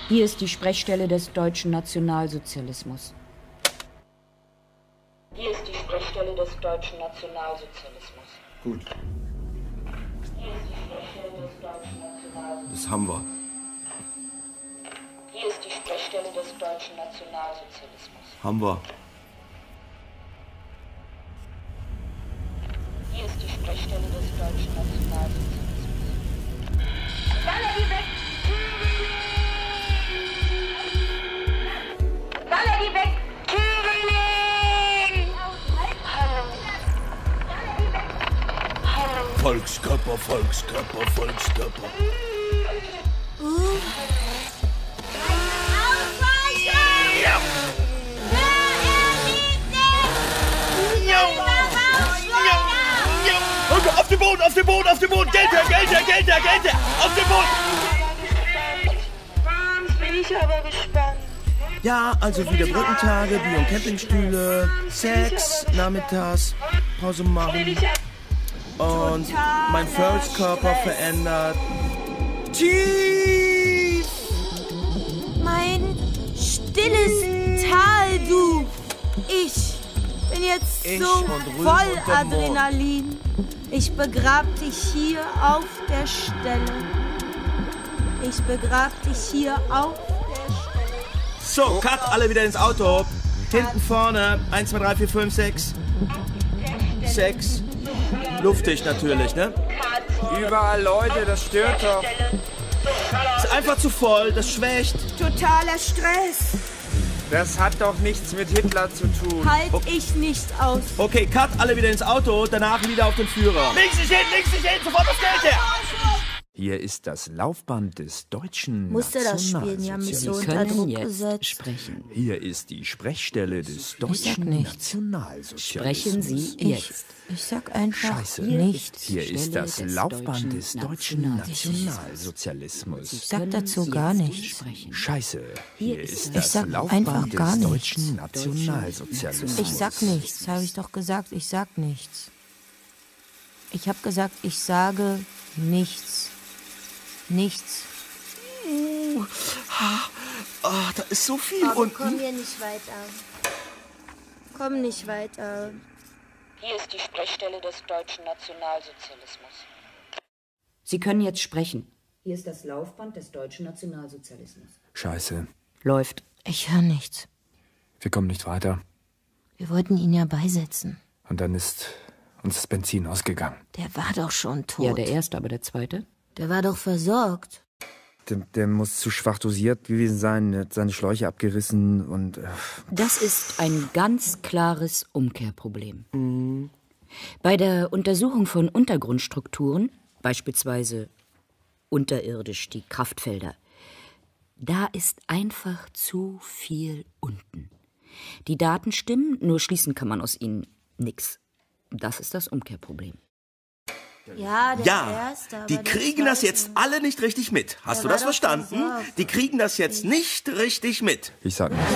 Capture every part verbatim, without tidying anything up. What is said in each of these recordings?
Hier ist die Sprechstelle des deutschen Nationalsozialismus. Hier ist die Sprechstelle des deutschen Nationalsozialismus. Gut. Hier ist die Sprechstelle des deutschen Nationalsozialismus. Das haben wir. Hier ist die Sprechstelle des deutschen Nationalsozialismus. Haben wir. Hier ist die Sprechstelle des deutschen Nationalsozialismus. Valerie weg! Valerie weg! Thüringen! Hallo. Valerie weg! Hallo. Volkskörper, Volkskörper, Volkskörper. Uh. Ausweichen! Ja. Auf den Boden, auf den Boden, auf den Boden! Geld her, Geld her, Geld her, Geld her! Auf den Boden! Jetzt bin ich aber gespannt. Ja, also wieder Brückentage, Bier- und Campingstühle, Sex, nachmittags, Pause machen und mein Volkskörper verändert. Tief! Mein stilles Tal, du! Ich bin jetzt Ich so und Rüben voll und der Mond. Adrenalin. Ich begrab dich hier auf der Stelle. Ich begrab dich hier auf der Stelle. So, cut, alle wieder ins Auto. Hinten vorne, eins, zwei, drei, vier, fünf, sechs. Sechs. Luftig natürlich, ne? Überall Leute, das stört doch. Ist einfach zu voll, das schwächt. Totaler Stress. Das hat doch nichts mit Hitler zu tun. Halt ich nicht aus. Okay, cut, alle wieder ins Auto, danach wieder auf den Führer. Links nicht hin, links nicht hin, sofort das Geld her! Hier ist das Laufband des deutschen Musste das spielen, ja, mich so Nationalsozialismus. unter können Druck jetzt gesetzt. sprechen. Hier ist die Sprechstelle des sag deutschen nichts. Nationalsozialismus. Sprechen Sie jetzt. Ich sag einfach Scheiße. nichts. Hier ist Stelle das des Laufband deutschen des deutschen Nationalsozialismus. Nationalsozialismus. Ich sag dazu Können gar jetzt nichts. sprechen. Scheiße. Hier ist Ich das sag einfach Laufband gar des nichts. deutschen Nationalsozialismus. Ich sag nichts, habe ich doch gesagt, ich sag nichts. Ich habe gesagt, ich sage nichts. Nichts. Uh, ah, ah, da ist so viel Aber unten. komm hier nicht weiter. Komm nicht weiter. Hier ist die Sprechstelle des deutschen Nationalsozialismus. Sie können jetzt sprechen. Hier ist das Laufband des deutschen Nationalsozialismus. Scheiße. Läuft. Ich höre nichts. Wir kommen nicht weiter. Wir wollten ihn ja beisetzen. Und dann ist uns das Benzin ausgegangen. Der war doch schon tot. Ja, der erste, aber der zweite? Der war doch versorgt. Der, der muss zu schwach dosiert gewesen sein, er hat seine Schläuche abgerissen und... Äh, Das ist ein ganz klares Umkehrproblem. Mhm. Bei der Untersuchung von Untergrundstrukturen, beispielsweise unterirdisch die Kraftfelder, da ist einfach zu viel unten. Die Daten stimmen, nur schließen kann man aus ihnen nix. Das ist das Umkehrproblem. Ja, der Ja, erste, aber die der kriegen das zweite- jetzt alle nicht richtig mit. Hast Der du war das doch verstanden? versorgt. Die kriegen das jetzt nicht richtig mit. ich sag nichts.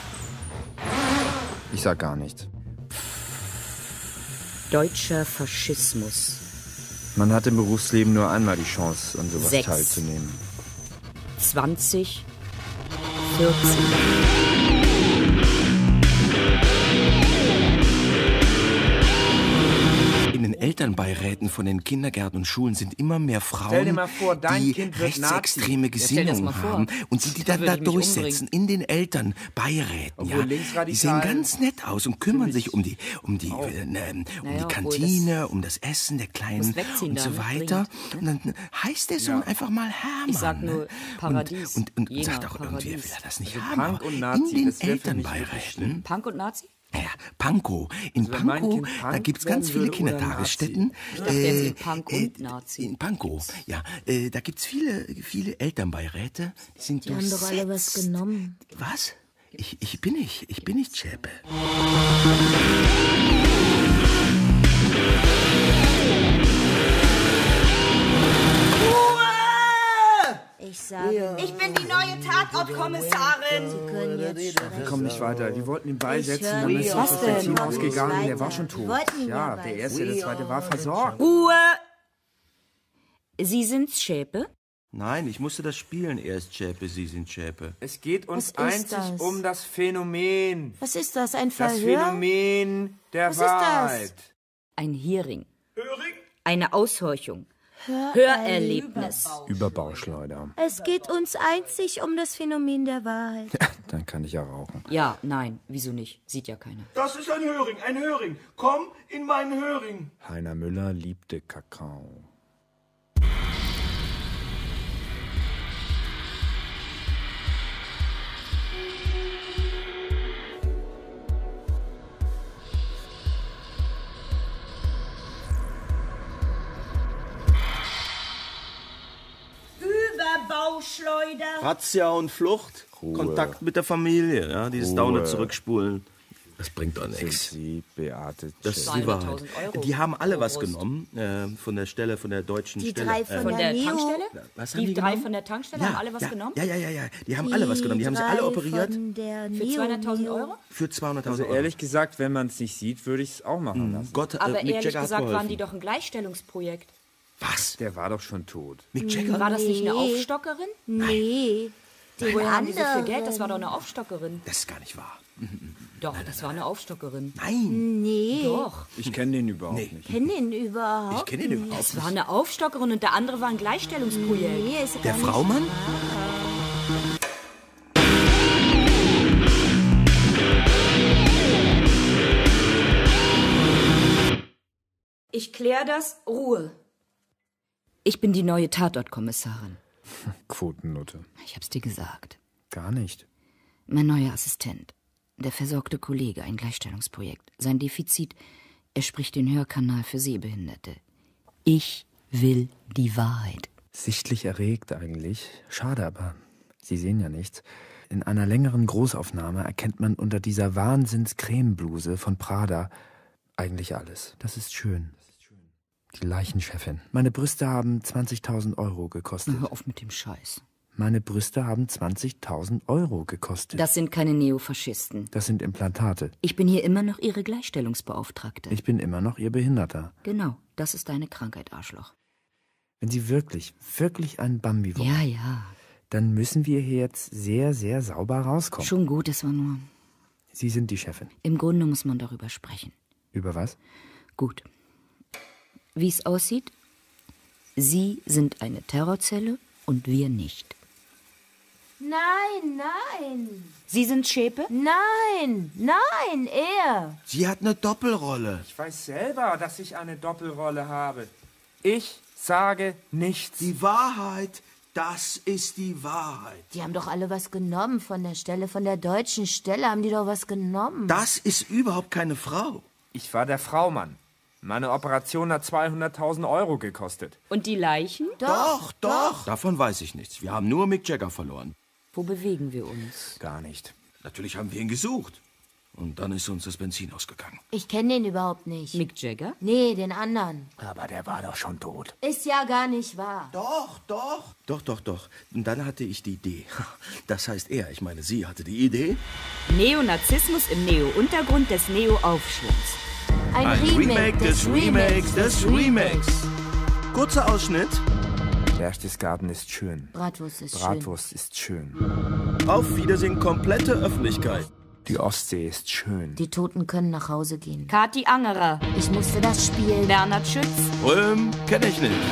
Ich sag gar nichts. Deutscher Faschismus. Man hat im Berufsleben nur einmal die Chance, an sowas Sechs. teilzunehmen. zwanzig, vierzig. In den Elternbeiräten von den Kindergärten und Schulen sind immer mehr Frauen, Stell dir mal vor, dein die Kind wird rechtsextreme Nazi. Ja, stell dir das Gesinnungen mal vor. haben und die, die Da dann würde da ich mich durchsetzen in den Elternbeiräten. Obwohl Ja. linksradikal Die sehen ganz nett aus und kümmern sich um die, um die, Auch. äh, ne, um Naja, die obwohl Kantine, um das Essen der Kleinen Muss wegziehen und da, so ne, weiter. dringend, Und dann heißt der Sohn einfach mal Hermann. Ich sag ne? nur Paradies. Und, und, und Jena, sagt auch irgendwie, er Paradies. will er das nicht Also haben. Punk aber und Nazi, in den das wär für mich wirklich Elternbeiräten. Punk und Nazi? Ja, ja, Pankow. In Also wenn mein Pankow, Kind Punk da gibt's ganz werden viele würde oder Kindertagesstätten. Ich dachte jetzt in Punk und Nazi. In Pankow, ja. Äh, da gibt's viele, viele Elternbeiräte. Die sind Die haben doch alle was durchsetzt. genommen. Was? Ich, ich bin nicht, ich bin nicht Schäpe. Ich sage, Ich bin die neue Tatortkommissarin. Sie können jetzt sprechen. Wir kommen nicht weiter. Die wollten ihn beisetzen, höre dann ist nicht. das Was Benzin denn? ausgegangen und er war Weiter. schon Wir tot. wollten ihn Ja, ja der erste, der zweite war versorgt. Ruhe! Sie sind's, Schäpe? Nein, ich musste das spielen erst, Schäpe, Sie sind Schäpe. Es geht uns Was ist einzig das? um das Phänomen. Was ist das, ein Das Verhör? Phänomen der Was ist das? Wahrheit. Ein Hearing. Höring? Eine Aushorchung. Hörerlebnis. Überbauschleuder. Es geht uns einzig um das Phänomen der Wahrheit. Dann kann ich ja rauchen. Ja, nein, wieso nicht? Sieht ja keiner. Das ist ein Höring, ein Höring. Komm in meinen Höring. Heiner Müller liebte Kakao. Überbauschleuder. Razzia und Flucht. Ruhe. Kontakt mit der Familie. Ja, dieses Ruhe. dauernde Zurückspulen. Das bringt doch Sind nichts. Sie, Beate Das ist Tschech. die Wahrheit. zweihunderttausend Euro Die haben alle pro was Brust. genommen äh, von der Stelle, von der deutschen Die Stelle. drei von Von der Neo. Tankstelle? Was haben Die die drei genommen? von der Tankstelle ja, haben alle was ja, genommen? Ja, ja, ja, ja. Die haben alle was genommen. Die haben sie alle drei operiert von der Für Neo, zweihunderttausend Neo. Euro? für zweihunderttausend Also Euro. ehrlich gesagt, wenn man es nicht sieht, würde ich es auch machen lassen. Gott, äh, Aber Mick ehrlich Jagger hat gesagt waren geholfen. die doch ein Gleichstellungsprojekt. Was? Der war doch schon tot. Mick Jagger? War das nicht eine Nee. Aufstockerin? Nee, den Woher haben die so viel Geld? anderen. Das war doch eine Aufstockerin. Das ist gar nicht wahr. Doch, das war eine Aufstockerin. Nein, Nee, Doch. Ich kenne den überhaupt Nee. nicht. kenn den überhaupt ich kenne ihn überhaupt Es nicht. war eine Aufstockerin und der andere war ein Gleichstellungsprojekt. Nee, ist Der gar nicht Fraumann? Ich klär das. Ruhe. Ich bin die neue Tatortkommissarin. Quotennutte. Ich hab's dir gesagt. Gar nicht. Mein neuer Assistent. Der versorgte Kollege, ein Gleichstellungsprojekt. Sein Defizit, er spricht den Hörkanal für Sehbehinderte. Ich will die Wahrheit. Sichtlich erregt eigentlich. Schade, aber Sie sehen ja nichts. In einer längeren Großaufnahme erkennt man unter dieser Wahnsinns-Cremebluse von Prada eigentlich alles. Das ist schön. Die Leichenchefin. Meine Brüste haben zwanzigtausend Euro gekostet. Hör auf mit dem Scheiß. Meine Brüste haben zwanzigtausend Euro gekostet. Das sind keine Neofaschisten. Das sind Implantate. Ich bin hier immer noch Ihre Gleichstellungsbeauftragte. Ich bin immer noch Ihr Behinderter. Genau, das ist deine Krankheit, Arschloch. Wenn Sie wirklich, wirklich ein Bambi wollen, Ja, ja. dann müssen wir hier jetzt sehr, sehr sauber rauskommen. Schon gut, es war nur... Sie sind die Chefin. Im Grunde muss man darüber sprechen. Über was? Gut. Wie es aussieht, Sie sind eine Terrorzelle und wir nicht. Nein, nein, Sie sind Schäpe? nein, nein, er. Sie hat eine Doppelrolle. Ich weiß selber, dass ich eine Doppelrolle habe. Ich sage nichts. Die Wahrheit, das ist die Wahrheit. Die haben doch alle was genommen von der Stelle, von der deutschen Stelle haben die doch was genommen. Das ist überhaupt keine Frau. Ich war der Fraumann. Meine Operation hat zweihunderttausend Euro gekostet. Und die Leichen? Doch, doch. Davon weiß ich nichts. Wir haben nur Mick Jagger verloren. Wo bewegen wir uns? Gar nicht. Natürlich haben wir ihn gesucht. Und dann ist uns das Benzin ausgegangen. Ich kenne den überhaupt nicht. Mick Jagger? Nee, den anderen. Aber der war doch schon tot. Ist ja gar nicht wahr. Doch, doch. Doch, doch, doch. Und dann hatte ich die Idee. Das heißt er, ich meine, sie hatte die Idee. Neonazismus im Neo-Untergrund des Neo-Aufschwungs. Ein, Ein Remake des Remakes des Remakes. Kurzer Ausschnitt. Berchtesgaden ist schön. Bratwurst ist Bratwurst ist schön. Auf Wiedersehen, komplette Öffentlichkeit. Die Ostsee ist schön. schön. Die Toten können nach Hause gehen. Kati Angerer. Ich musste das spielen. Bernhard Schütz. Röhm kenne ich nicht.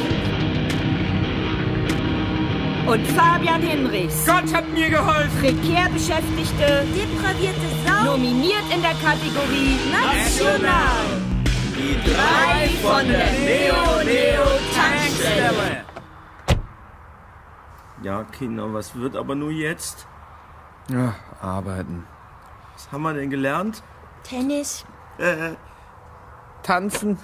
Und Fabian Hinrichs. Gott hat mir geholfen! Prekär Beschäftigte. Depravierte Sau. Nominiert in der Kategorie National. Die drei von der Neo-Neo-Tankstelle. Ja, Kinder, was wird aber nur jetzt? Ja, arbeiten. Was haben wir denn gelernt? Tennis. Äh, Tanzen.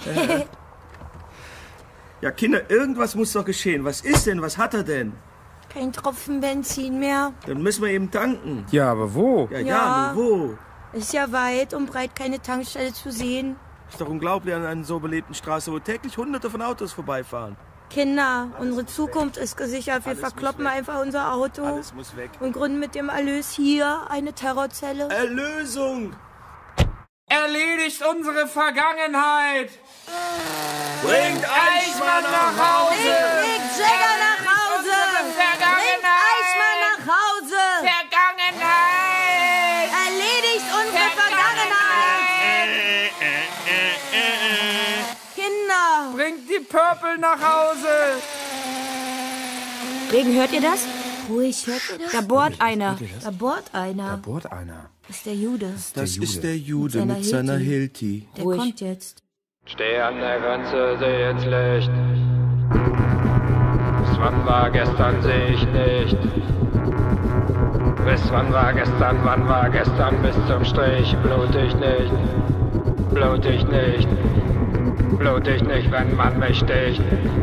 ja, Kinder, irgendwas muss doch geschehen. Was ist denn? Was hat er denn? Kein Tropfen Benzin mehr. Dann müssen wir eben tanken. Ja, aber wo? Ja, ja, Ja. nur wo? Ist ja weit und breit keine Tankstelle zu sehen. Ist doch unglaublich an einer so belebten Straße, wo täglich hunderte von Autos vorbeifahren. Kinder, unsere Zukunft ist gesichert. Wir Alles muss verkloppen weg. einfach unser Auto Alles muss weg. und gründen mit dem Erlös hier eine Terrorzelle. Erlösung! Erledigt unsere Vergangenheit! Bringt Eichmann nach Hause! Mick Jagger nach Hause! Deep Purple nach Hause. Regen, hört ihr das? Ruhig, hört ihr das? Da bohrt einer. Da bohrt einer. Da bohrt einer. Das ist der Jude. Das Jude. ist der Jude Mit mit seiner seiner Hilti. Der Ruhig. kommt jetzt. Steh an der Grenze, seh ins Licht. Bis wann war gestern, seh ich nicht. Bis wann war gestern, wann war gestern, bis zum Strich. Blut ich nicht, blut ich nicht, blut ich nicht, wenn man mich sticht.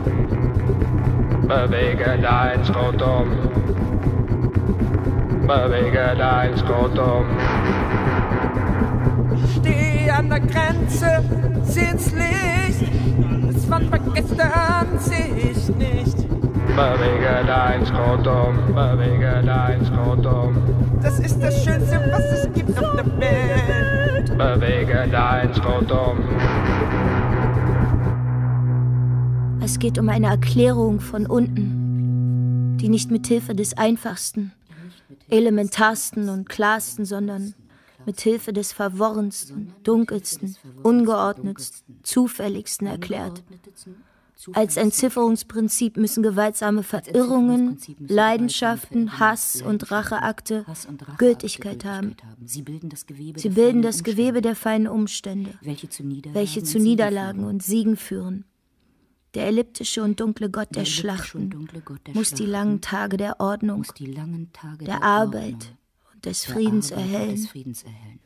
Bewege dein Skrotum, bewege dein Skrotum. Steh an der Grenze, seh ins Licht. Bis wann war gestern, seh ich nicht. Bewege dein Skrotum, bewege dein Skrotum. Das ist das Schönste, was es gibt auf der Welt. Bewege dein Skrotum. Es geht um eine Erklärung von unten, die nicht mit Hilfe des einfachsten, elementarsten und klarsten, sondern mit Hilfe des verworrensten, dunkelsten, ungeordnetsten, zufälligsten erklärt. Als Entzifferungsprinzip müssen gewaltsame Verirrungen, Leidenschaften, Hass und Racheakte Gültigkeit haben. Sie bilden das Gewebe, Sie bilden das Gewebe der feinen Umstände, welche zu Niederlagen, welche zu Niederlagen und Siegen führen. Der elliptische und dunkle Gott der, der Schlachten dunkle Gott der muss die Schlachten, langen Tage der Ordnung, muss die langen Tage der, der Arbeit Ordnung, und des der Friedens Arbeit und erhellen. des Friedens erhellen.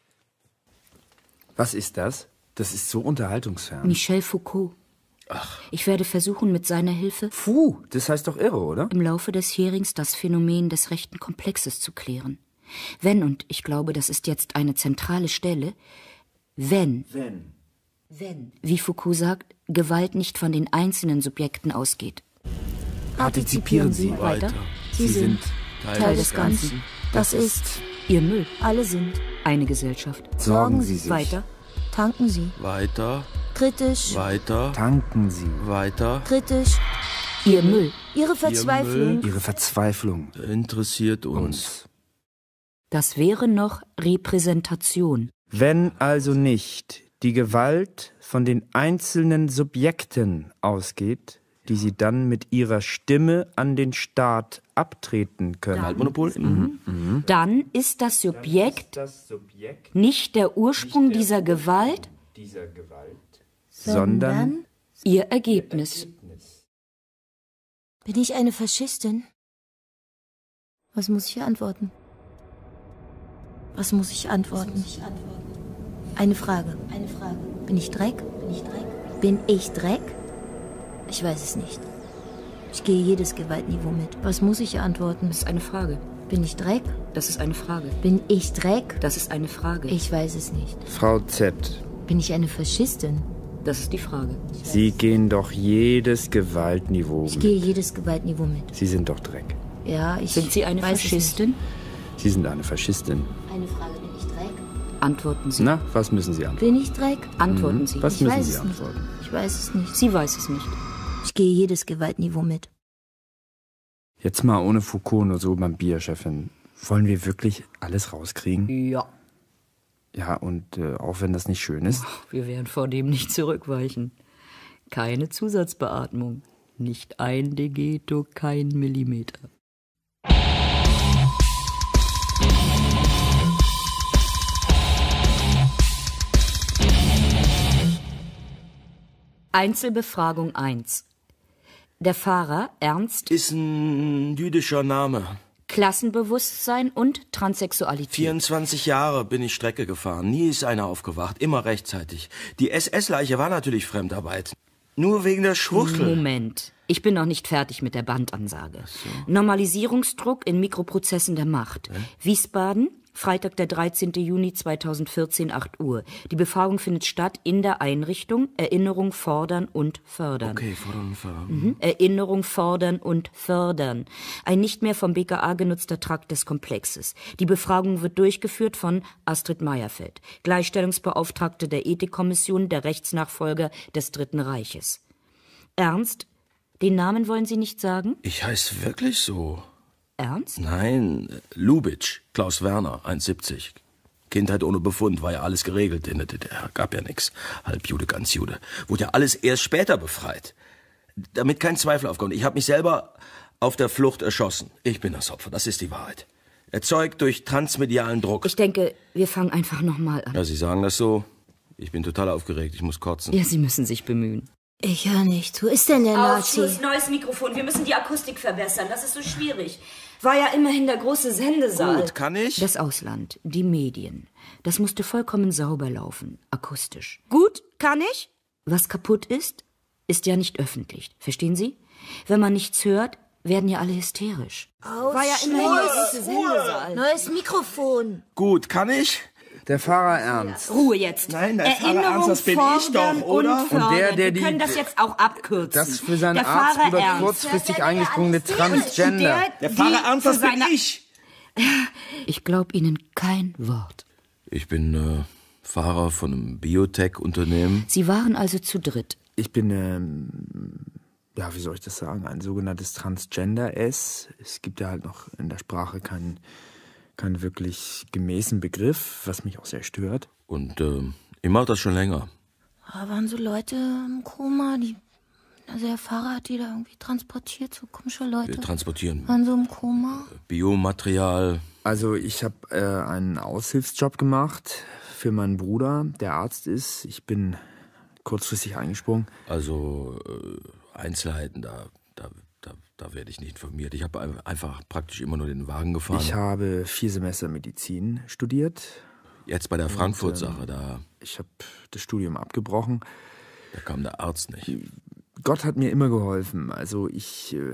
Was ist das? Das ist so unterhaltungsfern. Michel Foucault. Ach. Ich werde versuchen, mit seiner Hilfe Puh, das heißt doch irre, oder? im Laufe des Hearings das Phänomen des rechten Komplexes zu klären. Wenn, und ich glaube, das ist jetzt eine zentrale Stelle, wenn, Wenn. wenn, wie Foucault sagt, Gewalt nicht von den einzelnen Subjekten ausgeht. Partizipieren Sie weiter. Sie sind Teil des Ganzen. Das ist, Ihr Müll. alle sind. Eine Gesellschaft. Sorgen Sie sich. Weiter. Tanken Sie. Weiter, Kritisch, weiter, Tanken Sie. weiter. kritisch. Ihr Müll. Ihre Verzweiflung. Ihre Verzweiflung. Interessiert uns. Uns. Das wäre noch Repräsentation. Wenn also nicht die Gewalt von den einzelnen Subjekten ausgeht, die sie dann mit ihrer Stimme an den Staat abtreten können. Gewaltmonopol? Mhm. Dann ist das Subjekt Das Subjekt nicht der Ursprung dieser Gewalt, dieser Gewalt, Sondern ihr Ergebnis. bin ich eine Faschistin? Was muss ich antworten? Was muss ich antworten? Eine Frage. Eine Frage. Bin ich Dreck? Bin ich Dreck? Bin ich Dreck? Ich weiß es nicht. Ich gehe jedes Gewaltniveau mit. Was muss ich antworten? Das ist eine Frage. Bin ich Dreck? Das ist eine Frage. Bin ich Dreck? Das ist eine Frage. Ich weiß es nicht. Frau Z., Bin ich eine Faschistin? Das ist die Frage. Sie gehen doch jedes Gewaltniveau Ich mit. gehe jedes Gewaltniveau mit. Sie sind doch Dreck. Ja, ich Sind Sie eine weiß es Faschistin? Sie sind eine Faschistin. nicht. Eine Frage, bin ich Dreck? Antworten Sie. Na, was müssen Sie antworten? Bin ich Dreck? Antworten Sie. Was Ich müssen weiß Sie es nicht. antworten? Ich weiß es nicht. Sie weiß es nicht. Ich gehe jedes Gewaltniveau mit. Jetzt mal ohne Foucault, nur so beim Bier, Chefin. Wollen wir wirklich alles rauskriegen? Ja. Ja, und äh, auch wenn das nicht schön ist. Wir werden vor dem nicht zurückweichen. Keine Zusatzbeatmung. Nicht ein Degeto, kein Millimeter. Einzelbefragung eins. Der Fahrer Ernst, Ist ein jüdischer Name. Klassenbewusstsein und Transsexualität. vierundzwanzig Jahre bin ich Strecke gefahren. Nie ist einer aufgewacht. Immer rechtzeitig. Die S S-Leiche war natürlich Fremdarbeit. Nur wegen der Schwuchtel. Moment. Ich bin noch nicht fertig mit der Bandansage. Normalisierungsdruck in Mikroprozessen der Macht. Wiesbaden, Freitag, der dreizehnten Juni zweitausendvierzehn, acht Uhr. Die Befragung findet statt in der Einrichtung Erinnerung fordern und fördern. Okay, fordern und fördern. Mhm. Erinnerung fordern und fördern. Ein nicht mehr vom B K A genutzter Trakt des Komplexes. Die Befragung wird durchgeführt von Astrid Meierfeld, Gleichstellungsbeauftragte der Ethikkommission, der Rechtsnachfolger des Dritten Reiches. Ernst, den Namen wollen Sie nicht sagen? Ich heiße wirklich so. Ernst? Nein, Lubitsch, Klaus Werner, eins siebzig. Kindheit ohne Befund, war ja alles geregelt in der D D R. Gab ja nichts. Halbjude, ganz Jude. Wurde ja alles erst später befreit. Damit kein Zweifel aufkommt. Ich habe mich selber auf der Flucht erschossen. Ich bin das Opfer, das ist die Wahrheit. Erzeugt durch transmedialen Druck. Ich denke, wir fangen einfach nochmal an. Ja, Sie sagen das so. Ich bin total aufgeregt, ich muss kotzen. Ja, Sie müssen sich bemühen. Ich höre nicht. Wo ist denn der Nazi? Aufschluss, neues Mikrofon. Wir müssen die Akustik verbessern. Das ist so schwierig. War ja immerhin der große Sendesaal. Gut, kann ich? Das Ausland, die Medien. Das musste vollkommen sauber laufen, akustisch. Gut, kann ich? Was kaputt ist, ist ja nicht öffentlich. Verstehen Sie? Wenn man nichts hört, werden ja alle hysterisch. War ja immerhin der große Sendesaal. Neues Mikrofon. Gut, kann ich? Der Fahrer Ernst. Ruhe jetzt. Nein, der Fahrer Erinnerung Ernst, das bin ich fordern doch, oder? Und, fördern. Und der, der die- Wir können das jetzt auch abkürzen. Das für seinen Der Arzt Fahrer oder Ernst. kurzfristig eingesprungene Transgender. Der Fahrer die Ernst, das für bin seine- ich. Ich glaube Ihnen kein Wort. Ich bin äh, Fahrer von einem Biotech-Unternehmen. Sie waren also zu dritt. Ich bin, ähm, ja, wie soll ich das sagen, ein sogenanntes Transgender-S. Es gibt ja halt noch in der Sprache keinen, keinen wirklich gemäßen Begriff, was mich auch sehr stört. Und äh, ich mache das schon länger. Da waren so Leute im Koma, die. Also der Fahrer hat die da irgendwie transportiert, so komische Leute. Wir transportieren Waren so im Koma. Biomaterial. Also ich habe äh, einen Aushilfsjob gemacht für meinen Bruder, der Arzt ist. Ich bin kurzfristig eingesprungen. Also äh, Einzelheiten, da, da, da, da werde ich nicht informiert. Ich habe einfach praktisch immer nur den Wagen gefahren. Ich habe vier Semester Medizin studiert. Jetzt bei der Frankfurt-Sache, da, Ich habe das Studium abgebrochen. da kam der Arzt nicht. Gott hat mir immer geholfen. Also ich, äh,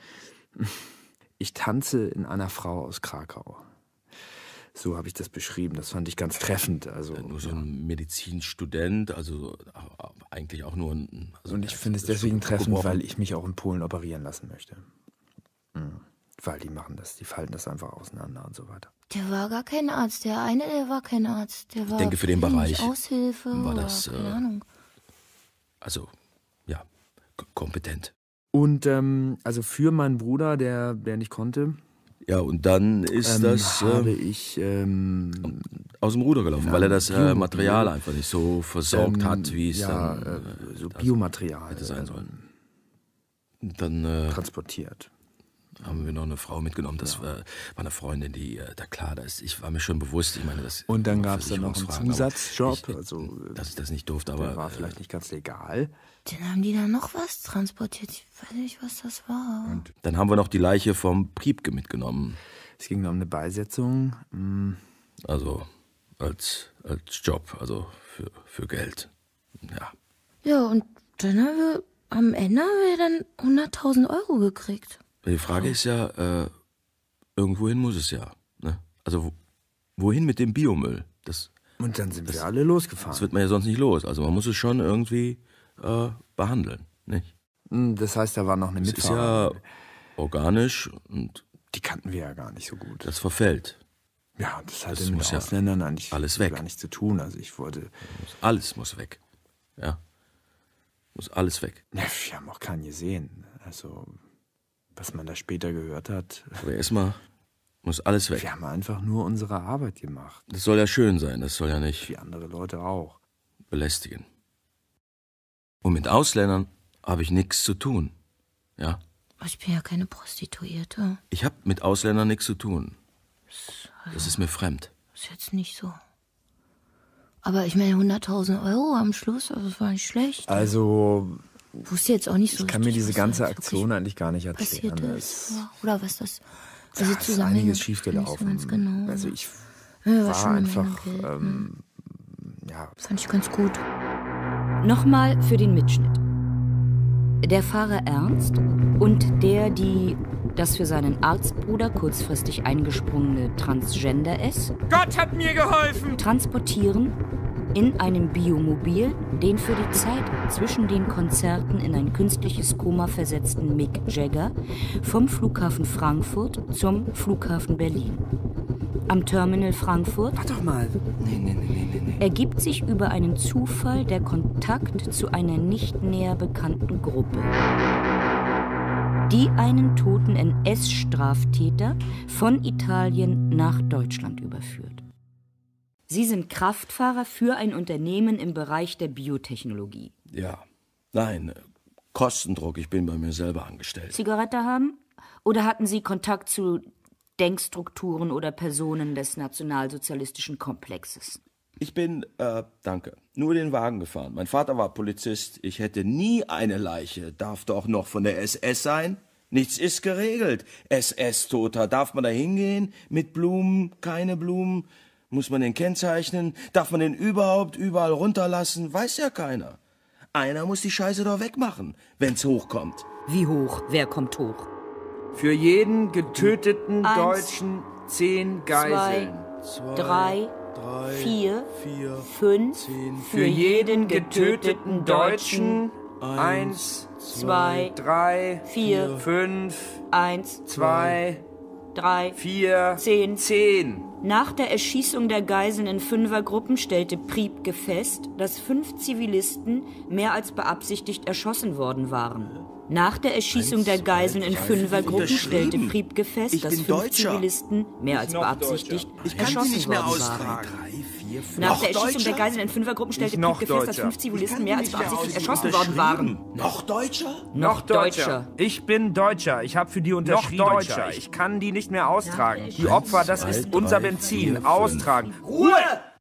ich tanze in einer Frau aus Krakau. So habe ich das beschrieben. Das fand ich ganz treffend. Also Nur so ein Medizinstudent, also eigentlich auch nur ein... Also und ich finde es deswegen treffend, weil ich mich auch in Polen operieren lassen möchte. Mhm. Weil die machen das, die falten das einfach auseinander und so weiter. Der war gar kein Arzt. Der eine, der war kein Arzt. Der war denke, für den Bereich Aushilfe war oder das, keine äh, Ahnung. Also, ja, k- kompetent. Und ähm, also für meinen Bruder, der, der nicht konnte, Ja, und dann ist ähm, das habe äh, ich ähm, aus dem Ruder gelaufen, ja, weil er das äh, Biomobil. Material einfach nicht so versorgt ähm, hat, wie es ja, dann äh, so das Biomaterial hätte sein ähm, sollen. Und dann äh, transportiert. haben wir noch eine Frau mitgenommen. Das Ja. war, war eine Freundin, die, äh, da klar, da ist, ich war mir schon bewusst, ich meine, das. Und dann gab es dann noch einen Versicherungsfragen, aber Zusatzjob, ich, also dass ich das nicht durfte, der aber war äh, vielleicht nicht ganz legal. Dann haben die da noch was transportiert. Ich weiß nicht, was das war. dann haben wir noch die Leiche vom Priebke mitgenommen. Es ging um eine Beisetzung. mm, Also als, als Job, also für, für Geld. Ja. Ja, und dann haben wir am Ende haben wir dann hunderttausend Euro gekriegt. Die Frage ist ja, äh, irgendwohin muss es ja. Ne? Also wo, wohin mit dem Biomüll? Das, Und dann sind wir alle losgefahren. das wird man ja sonst nicht los. Also man muss es schon irgendwie äh, behandeln, nicht? Mm, Das heißt, da war noch eine Es ist Mitfahrerin. ja organisch und Die kannten wir ja gar nicht so gut. das verfällt. Ja, das hatte das mit muss ja Ausländern eigentlich alles weg. gar nichts zu tun. Also ich wollte, Alles muss weg. Ja. Muss alles weg. ja, wir haben auch keinen gesehen. Also was man da später gehört hat, Aber erstmal muss alles weg. wir haben einfach nur unsere Arbeit gemacht. Das soll ja schön sein, das soll ja nicht Wie andere Leute auch. belästigen. Und mit Ausländern habe ich nichts zu tun. Ja. Ich bin ja keine Prostituierte. Ich habe mit Ausländern nichts zu tun. Das ist mir fremd. Ist jetzt nicht so. Aber ich meine, hunderttausend Euro am Schluss, also das war nicht schlecht. Also Ich wusste jetzt auch nicht so ich kann mir richtig, diese was ganze da wirklich Aktion eigentlich gar nicht erzählen. passiert Es ist. Oder was das. ja, Also ist einiges schiefgelaufen. Ganz genau. Also ich Ja, war war schon eine Menge einfach, Geld, ähm, ja, Fand ich ganz gut. Nochmal für den Mitschnitt. Der Fahrer Ernst und der, die das für seinen Arztbruder kurzfristig eingesprungene Transgender-S Gott hat mir geholfen. transportieren in einem Biomobil den für die Zeit zwischen den Konzerten in ein künstliches Koma versetzten Mick Jagger vom Flughafen Frankfurt zum Flughafen Berlin. Am Terminal Frankfurt Warte doch mal. Nee, nee, nee, nee, nee. ergibt sich über einen Zufall der Kontakt zu einer nicht näher bekannten Gruppe, die einen toten N S-Straftäter von Italien nach Deutschland überführt. Sie sind Kraftfahrer für ein Unternehmen im Bereich der Biotechnologie. Ja. Nein, Kostendruck, ich bin bei mir selber angestellt. Zigarette haben? Oder hatten Sie Kontakt zu Denkstrukturen oder Personen des nationalsozialistischen Komplexes? Ich bin, äh, danke, nur den Wagen gefahren. Mein Vater war Polizist. Ich hätte nie eine Leiche. Darf doch noch von der S S sein? Nichts ist geregelt. S S-Toter, darf man da hingehen? Mit Blumen, keine Blumen? Muss man den kennzeichnen? Darf man den überhaupt überall runterlassen? Weiß ja keiner. Einer muss die Scheiße doch wegmachen, wenn's hochkommt. Wie hoch? Wer kommt hoch? Für jeden getöteten Eins, Deutschen zehn Geiseln. Zwei, drei, vier, fünf. Für jeden getöteten Deutschen eins, zwei, drei, vier, fünf, eins, zwei, drei, vier, zehn. zehn. Nach der Erschießung der Geiseln in Fünfergruppen stellte Priebke fest, dass fünf Zivilisten mehr als beabsichtigt erschossen worden waren. Nach der Erschießung der Geiseln in Fünfergruppen stellte Priebke fest, Ich dass bin fünf Deutscher. Zivilisten mehr als noch beabsichtigt Ich kann die erschossen nicht mehr worden austragen. waren. Vier, fünf. Nach Noch der Erschießung der Deutscher? Geiseln in Fünfergruppen stellte Ich noch Priebke fest, dass Deutscher. fünf Zivilisten mehr als beabsichtigt Aus- erschossen worden waren. Noch Deutscher? Noch Deutscher. Ich bin Deutscher. Ich habe für die unterschrieben. Noch Deutscher. Ich kann die nicht mehr austragen. Die Opfer, das zwei, ist drei, unser Benzin. vier, Austragen. Ruhe!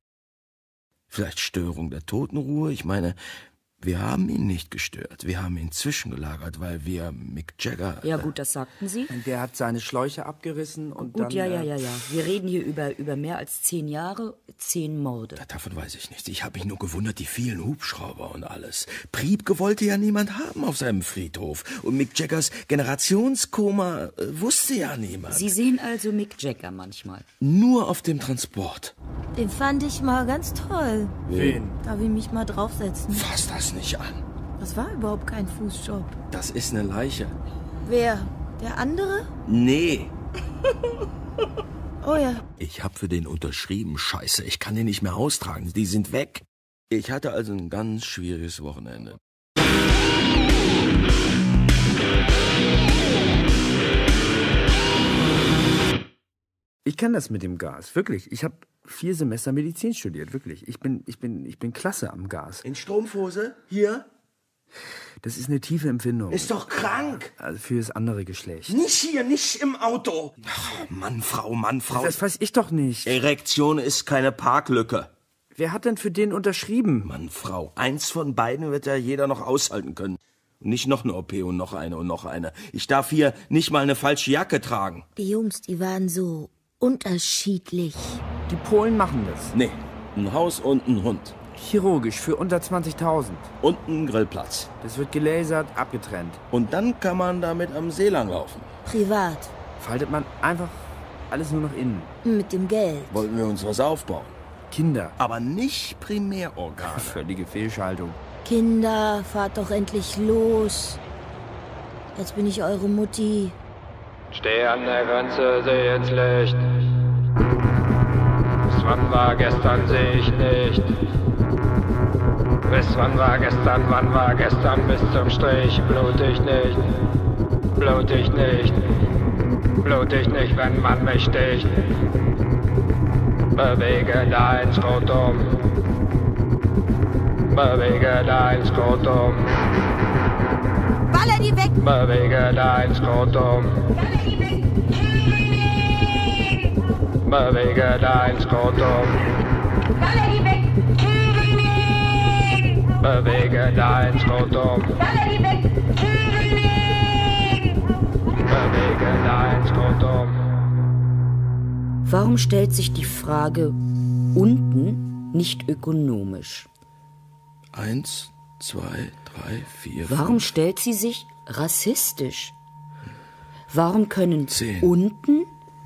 Vielleicht Störung der Totenruhe? Ich meine, wir haben ihn nicht gestört. Wir haben ihn zwischengelagert, weil wir Mick Jagger... Ja gut, das sagten Sie. Der hat seine Schläuche abgerissen und Gut, dann... ja, ja, äh, ja, ja. Wir reden hier über, über mehr als zehn Jahre, zehn Morde. Davon weiß ich nichts. Ich habe mich nur gewundert, die vielen Hubschrauber und alles. Priebke wollte ja niemand haben auf seinem Friedhof. Und Mick Jaggers Generationskoma äh, wusste ja niemand. Sie sehen also Mick Jagger manchmal. Nur auf dem Transport. Den fand ich mal ganz toll. Wen? Darf ich mich mal draufsetzen? Fass das nicht an. Das war überhaupt kein Fußjob. Das ist eine Leiche. Wer? Der andere? Nee. Oh ja. Ich hab für den unterschrieben. Scheiße, ich kann den nicht mehr austragen. Die sind weg. Ich hatte also ein ganz schwieriges Wochenende. Ich kann das mit dem Gas, wirklich. Ich habe vier Semester Medizin studiert, wirklich. Ich bin, ich bin, ich bin klasse am Gas. In Strumpfhose? Hier? Das ist eine tiefe Empfindung. Ist doch krank. Also für das andere Geschlecht. Nicht hier, nicht im Auto. Ach, Mann, Frau, Mann, Frau. Das weiß ich doch nicht. Erektion ist keine Parklücke. Wer hat denn für den unterschrieben? Mann, Frau, eins von beiden wird ja jeder noch aushalten können. Und nicht noch eine O P und noch eine und noch eine. Ich darf hier nicht mal eine falsche Jacke tragen. Die Jungs, die waren so unterschiedlich. Die Polen machen das. Nee, ein Haus und ein Hund. Chirurgisch für unter zwanzigtausend. Und ein Grillplatz. Das wird gelasert, abgetrennt. Und dann kann man damit am See langlaufen. Privat. Faltet man einfach alles nur nach innen. Mit dem Geld. Wollten wir uns was aufbauen. Kinder. Aber nicht Primärorgane. Völlige Fehlschaltung. Kinder, fahrt doch endlich los. Jetzt bin ich eure Mutti. Steh an der Grenze, seh ins Licht. Bis wann war gestern, seh ich nicht. Bis wann war gestern, wann war gestern, bis zum Strich. Blut ich nicht, blut ich nicht, blut ich nicht, wenn man mich sticht. Bewege dein Skrotum, bewege dein Skrotum. Baller die weg! Bewege dein Skrotum. Baller die weg! Bewege dein Skrotum. Baller die weg! Bewege dein Skrotum. Baller die weg! Bewege dein Skrotum. Warum stellt sich die Frage unten nicht ökonomisch? Eins, zwei, drei, vier, Warum fünf. stellt sie sich rassistisch? Warum können Zehn. unten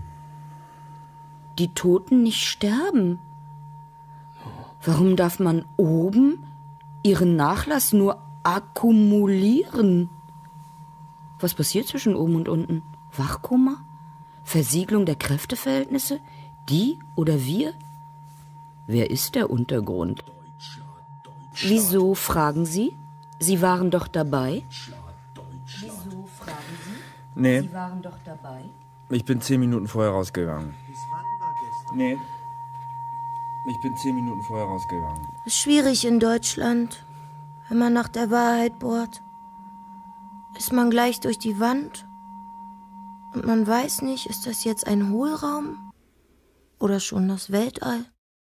die Toten nicht sterben? Warum darf man oben ihren Nachlass nur akkumulieren? Was passiert zwischen oben und unten? Wachkoma? Versiegelung der Kräfteverhältnisse? Die oder wir? Wer ist der Untergrund? Wieso, fragen Sie? Sie waren doch dabei? Wieso, fragen Sie? Nee, Sie waren doch dabei? ich bin zehn Minuten vorher rausgegangen. Nee. Ich bin zehn Minuten vorher rausgegangen. Ist schwierig in Deutschland, wenn man nach der Wahrheit bohrt. Ist man gleich durch die Wand und man weiß nicht, ist das jetzt ein Hohlraum oder schon das Weltall?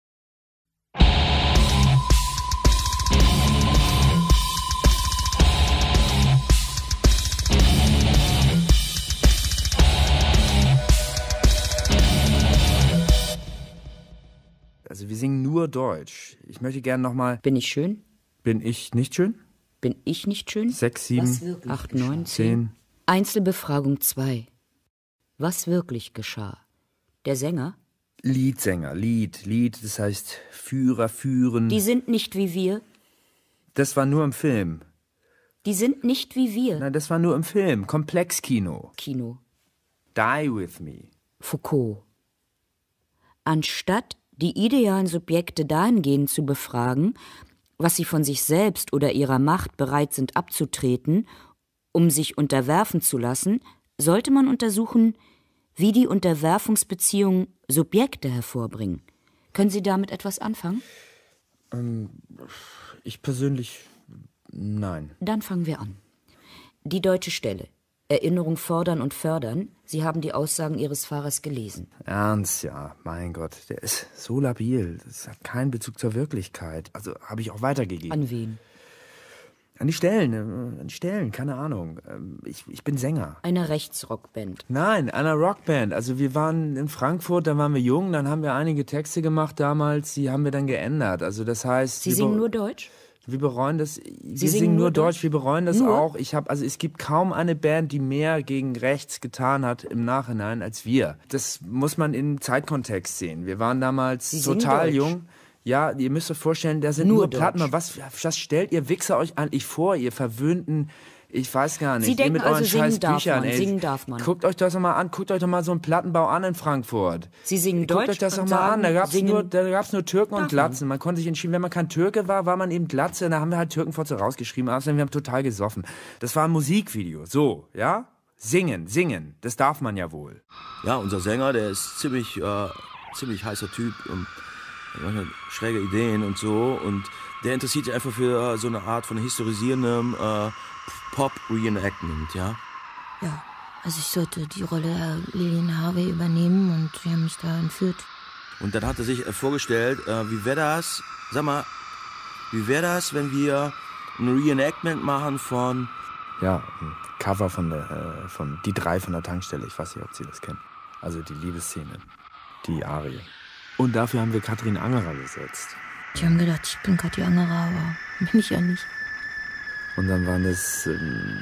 Also wir singen nur Deutsch. Ich möchte gerne nochmal... Bin ich schön? Bin ich nicht schön? Bin ich nicht schön? Sechs, sieben, acht, neun, zehn. Einzelbefragung zwei. Was wirklich geschah? Der Sänger? Liedsänger, Lied, Lied, das heißt Führer, führen. Die sind nicht wie wir. Das war nur im Film. Die sind nicht wie wir. Nein, das war nur im Film. Komplexkino. Kino. Die with me. Foucault. Anstatt die idealen Subjekte dahingehend zu befragen, was sie von sich selbst oder ihrer Macht bereit sind abzutreten, um sich unterwerfen zu lassen, sollte man untersuchen, wie die Unterwerfungsbeziehungen Subjekte hervorbringen. Können Sie damit etwas anfangen? Ähm, ich persönlich, nein. Dann fangen wir an. Die deutsche Stelle. Erinnerung fordern und fördern. Sie haben die Aussagen Ihres Fahrers gelesen. Ernst, ja. Mein Gott, der ist so labil. Das hat keinen Bezug zur Wirklichkeit. Also habe ich auch weitergegeben. An wen? An die Stellen, an die Stellen, keine Ahnung. Ich, ich bin Sänger. Einer Rechtsrockband. Nein, einer Rockband. Also wir waren in Frankfurt, da waren wir jung, dann haben wir einige Texte gemacht damals, die haben wir dann geändert. Also das heißt... Sie singen nur Deutsch? Wir bereuen das, Sie wir singen singen nur Deutsch? Deutsch, wir bereuen das Nur? auch. Ich hab, also es gibt kaum eine Band, die mehr gegen rechts getan hat im Nachhinein als wir. Das muss man im Zeitkontext sehen. Wir waren damals Sie singen total Deutsch? jung. Ja, ihr müsst euch vorstellen, da sind Nur nur, Deutsch. Platten. Was, was stellt ihr Wichser euch eigentlich vor, ihr verwöhnten... Ich weiß gar nicht. Sie denken ihr mit also, euren singen scheiß darf Büchern, man, ey. singen darf man. Guckt euch das doch mal an, guckt euch doch mal so einen Plattenbau an in Frankfurt. Sie singen Guckt Deutsch euch das doch und mal sagen, an, da gab's singen nur, da gab's nur Türken und darf Glatzen. Man konnte sich entschieden, wenn man kein Türke war, war man eben Glatze, da haben wir halt Türkenfotze rausgeschrieben, außerdem wir haben total gesoffen. Das war ein Musikvideo, so, ja? Singen, singen, das darf man ja wohl. Ja, unser Sänger, der ist ziemlich, äh, ziemlich heißer Typ und manchmal schräge Ideen und so. Und der interessiert sich einfach für äh, so eine Art von historisierendem äh, Pop-Reenactment, ja? Ja, also ich sollte die Rolle der Lilian Harvey übernehmen und die haben mich da entführt. Und dann hat er sich äh, vorgestellt, äh, wie wäre das, sag mal, wie wäre das, wenn wir ein Reenactment machen von... Ja, ein Cover von der, äh, von Die drei von der Tankstelle, ich weiß nicht, ob Sie das kennen. Also die Liebesszene, die Arie. Und dafür haben wir Katrin Angerer gesetzt. Die haben gedacht, ich bin Katja Angerer, aber bin ich ja nicht. Und dann waren das ähm,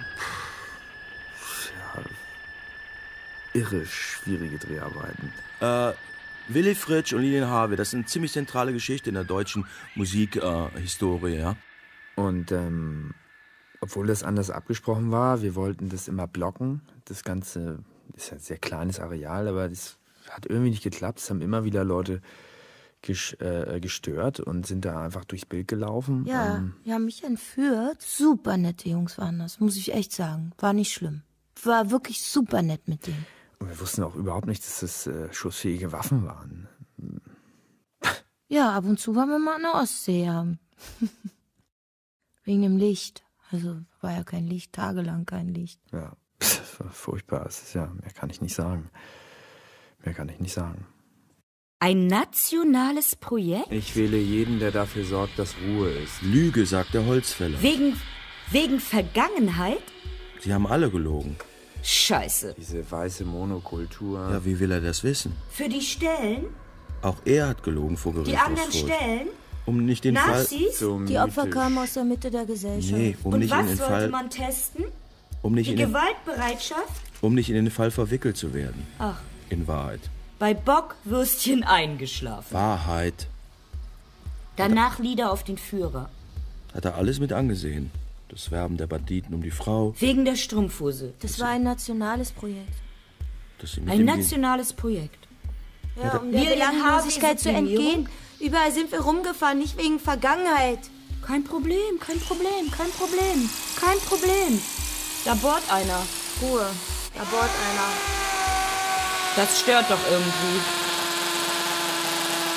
ja, irre schwierige Dreharbeiten. Äh, Willy Fritsch und Lilian Harvey, das ist eine ziemlich zentrale Geschichte in der deutschen Musikhistorie, äh, ja? Und ähm, obwohl das anders abgesprochen war, wir wollten das immer blocken. Das Ganze ist ja ein sehr kleines Areal, aber das hat irgendwie nicht geklappt. Es haben immer wieder Leute gestört und sind da einfach durchs Bild gelaufen. Ja, ähm, die haben mich entführt. Super nette Jungs waren das, muss ich echt sagen. War nicht schlimm. War wirklich super nett mit denen. Und wir wussten auch überhaupt nicht, dass das äh, schussfähige Waffen waren. Ja, ab und zu waren wir mal an der Ostsee haben. Wegen dem Licht. Also war ja kein Licht, tagelang kein Licht. Ja, das war furchtbar. Das ist ja, mehr kann ich nicht sagen. Mehr kann ich nicht sagen. Ein nationales Projekt? Ich wähle jeden, der dafür sorgt, dass Ruhe ist. Lüge, sagt der Holzfäller. Wegen, wegen Vergangenheit? Sie haben alle gelogen. Scheiße. Diese weiße Monokultur. Ja, wie will er das wissen? Für die Stellen? Auch er hat gelogen vor Gericht. Die anderen aus Furcht. Stellen? Um nicht den Nazis? So Die Opfer mythisch. kamen aus der Mitte der Gesellschaft. Nee, um Und nicht in was den sollte Fall, man testen? um nicht Die in den, Gewaltbereitschaft? um nicht in den Fall verwickelt zu werden. Ach, In Wahrheit. bei Bockwürstchen eingeschlafen. Wahrheit. Danach Lieder auf den Führer. Hat er alles mit angesehen. Das Werben der Banditen um die Frau. Wegen der Strumpfhose. Das war ein nationales Projekt. Dass sie mit Ein dem nationales Projekt. Ja, um der Wir Belanglosigkeit zu Sublimierung? entgehen. Überall sind wir rumgefahren, nicht wegen Vergangenheit. Kein Problem, kein Problem, kein Problem, kein Problem. Da bohrt einer. Ruhe, da bohrt einer. Das stört doch irgendwie.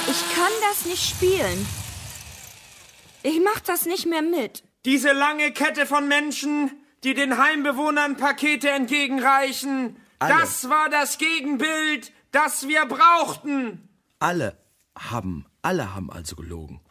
Ich kann das nicht spielen. Ich mach das nicht mehr mit. Diese lange Kette von Menschen, die den Heimbewohnern Pakete entgegenreichen, Alle. Das war das Gegenbild, das wir brauchten. Alle haben, alle haben also gelogen.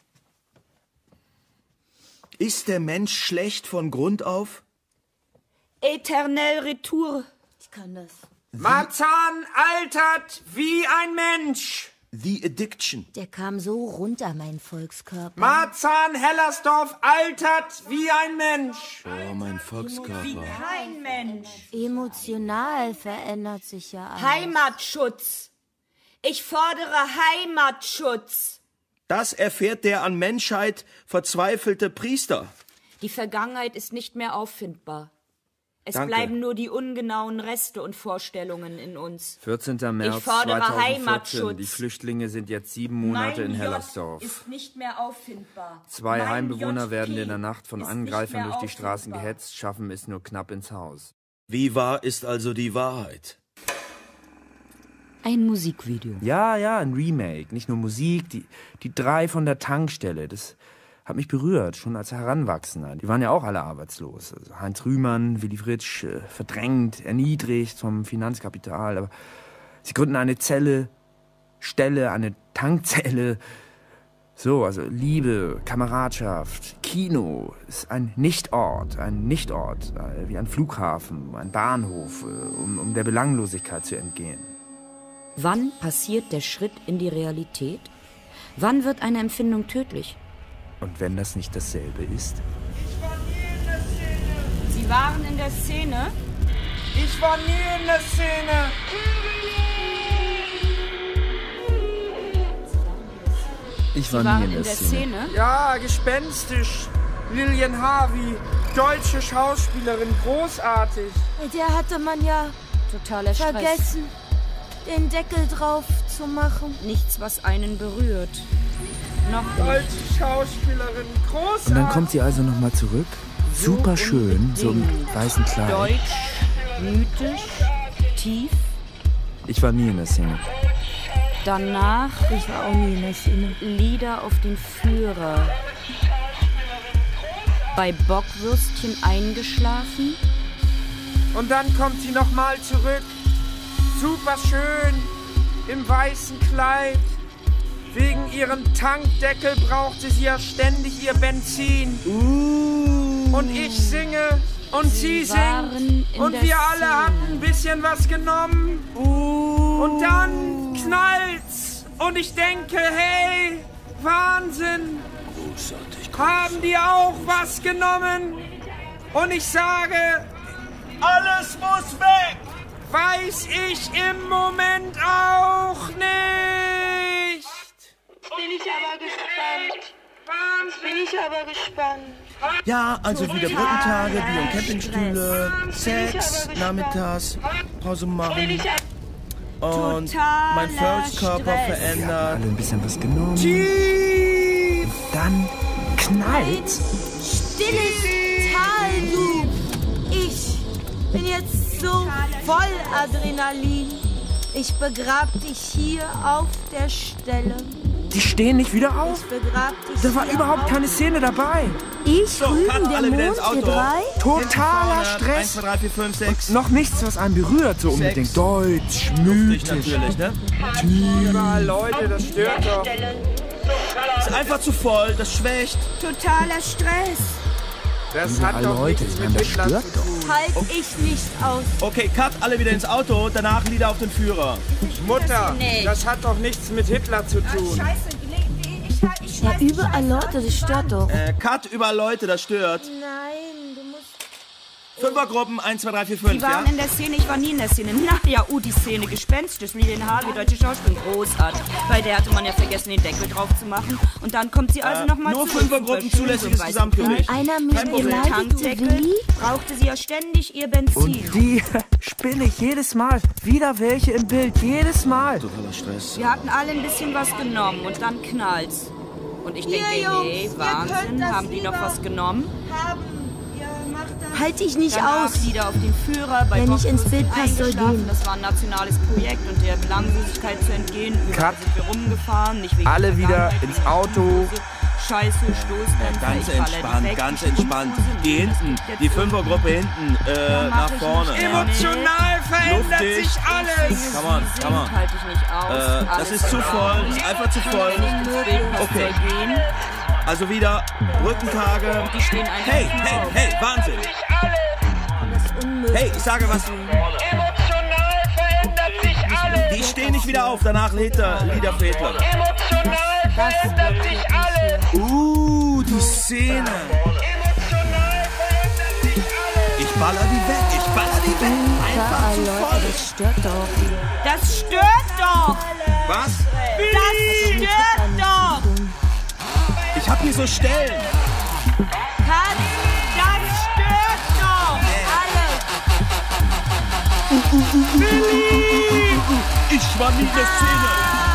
Ist der Mensch schlecht von Grund auf? Eternel retour. Ich kann das. Marzahn altert wie ein Mensch. The Addiction. Der kam so runter, mein Volkskörper. Marzahn-Hellersdorf altert wie ein Mensch. Oh, mein Volkskörper. Kein Mensch. Emotional verändert sich ja alles. Heimatschutz. Ich fordere Heimatschutz. Das erfährt der an Menschheit verzweifelte Priester. Die Vergangenheit ist nicht mehr auffindbar. Es Danke. bleiben nur die ungenauen Reste und Vorstellungen in uns. vierzehnter März Ich fordere zweitausendvierzehn. Heimatschutz. Die Flüchtlinge sind jetzt sieben Monate Mein in J Hellersdorf. ist nicht mehr auffindbar. Zwei Mein Heimbewohner J P werden in der Nacht von ist nicht Angreifern mehr durch die Straßen auffindbar. gehetzt, schaffen es nur knapp ins Haus. Wie wahr ist also die Wahrheit? Ein Musikvideo. Ja, ja, ein Remake. Nicht nur Musik, die, die drei von der Tankstelle. Das hat mich berührt, schon als Heranwachsender. Die waren ja auch alle arbeitslos. Also Heinz Rühmann, Willy Fritsch, äh, verdrängt, erniedrigt vom Finanzkapital. Aber sie gründen eine Zelle, Stelle, eine Tankzelle. So, also Liebe, Kameradschaft, Kino ist ein Nichtort, ein Nichtort, äh, wie ein Flughafen, ein Bahnhof, äh, um, um der Belanglosigkeit zu entgehen. Wann passiert der Schritt in die Realität? Wann wird eine Empfindung tödlich? Und wenn das nicht dasselbe ist? Sie waren in der Szene? Ich war nie in der Szene. Ich war Sie waren nie in in der der Szene. Szene? Ja, gespenstisch. Lilian Harvey, deutsche Schauspielerin, großartig. Der hatte man ja Totaler Stress. vergessen, den Deckel drauf zu machen. Nichts, was einen berührt. Noch nicht. Deutsche Schauspielerin, großartig. Und dann kommt sie also nochmal zurück. Super schön, so im weißen Kleid. Deutsch, mythisch, tief. Ich war nie in der Szene. Danach Ich war auch nie in der Szene. Lieder auf den Führer. Bei Bockwürstchen eingeschlafen. Und dann kommt sie nochmal zurück. Super schön, im weißen Kleid. Wegen ihrem Tankdeckel brauchte sie ja ständig ihr Benzin. Uh. Und ich singe und sie, Sie waren singt. in Und der wir alle Szene. hatten ein bisschen was genommen. Uh. Und dann knallt's. Und ich denke, hey, Wahnsinn. Großartig. Haben die auch was genommen? Und ich sage, Alles muss weg! weiß ich im Moment auch nicht. Bin ich aber gespannt. Wahnsinn. Bin ich aber gespannt. Ja, also wieder Brückentage, Bier- und Campingstühle, Sex, nachmittags, Pause machen und mein Volkskörper Stress. verändert. Alle ein bisschen was genommen. Tief. Dann knallt. Stilles Tal, du! Ich bin jetzt so voll Adrenalin. Ich begrab dich hier auf der Stelle. Die stehen nicht wieder Ich auf. begrab dich Da war hier überhaupt auf. keine Szene dabei. Ich, cut, Rüben, der alle wieder ins Mond, wir Auto. drei? Totaler eins, Stress. zwei, drei, vier, fünf, sechs. Noch nichts, was einen berührt, so unbedingt. Deutsch, Dich mythisch. natürlich, ne? Überall Leute, das stört doch. Ist einfach zu voll, das schwächt. Totaler Stress. Das Überall hat doch Leute, nichts ich meine, mit das Hitler stört zu tun. Halt ich nicht aus. Okay, cut, alle wieder ins Auto, danach Lieder auf den Führer. Mutter, das hat doch nichts mit Hitler zu tun. Ja, überall Leute, das stört doch. Äh, cut, über Leute, das stört. Nein, du musst... Fünfergruppen, eins, zwei, drei, vier, fünf, Sie waren ja? in der Szene, ich war nie in der Szene. Na ja, uh, die Szene, gespenstisch, Lilian Harvey, deutsche Schauspielerin, großartig. Bei der hatte man ja vergessen, den Deckel drauf zu machen. Und dann kommt sie also Äh, nochmal nur zurück. Fünfergruppen, Super schön, zulässiges so ein Gesamtgewicht. weißes Einer mich Kein Problem. beleidigt, du Tankdeckel Willi? brauchte sie ja ständig ihr Benzin. Und die spinne ich jedes Mal. Wieder welche im Bild, jedes Mal. Totaler Stress. Wir hatten alle ein bisschen was genommen und dann knallt's. Und ich denke, Hier, Jungs, hey, ihr könnt Wahnsinn, das haben die noch lieber was genommen? Haben, ihr macht das Halt dich nicht Danach aus. wieder auf den Führer, bei Wer nicht ins Bockwurst Bild passt, soll eingeschlafen. gehen. Das war ein nationales Projekt und der Belanglosigkeit zu entgehen. Überall Cut. sind wir rumgefahren, nicht wegen Alle der wieder Vergangenheit, ins wegen Auto. Hose, Scheiße, Stoßdämpfer, Ganz ich falle entspannt, direkt ganz in die entspannt. Hose. Die hinten, Das geht die jetzt Fünfergruppe hinten, äh, Ja, mach nach ich vorne. nicht. Ja. Emotional verändert Luftig. sich alles. Come on, come on. Halte ich nicht aus. Äh, das Alles ist zu voll, das ist einfach zu voll. Okay. Gehen. Also wieder Brückentage. Die stehen einfach Hey, nicht hey, auf. hey, Wahnsinn. Das ist unmöglich. Hey, ich sage was. Emotional verändert sich alles. Die stehen nicht wieder auf, danach Lieder, Lieder für Hitler. Emotional verändert sich alles. Uh, die Szene. Emotional verändert sich alles. Ich baller die weg, ich baller die weg. Einfach Ah, zu Leute, voll. das stört doch. Das stört doch! Was? Das stört doch! Ich hab hier so Stellen. Katz, das stört doch! Ich war nie in der Szene.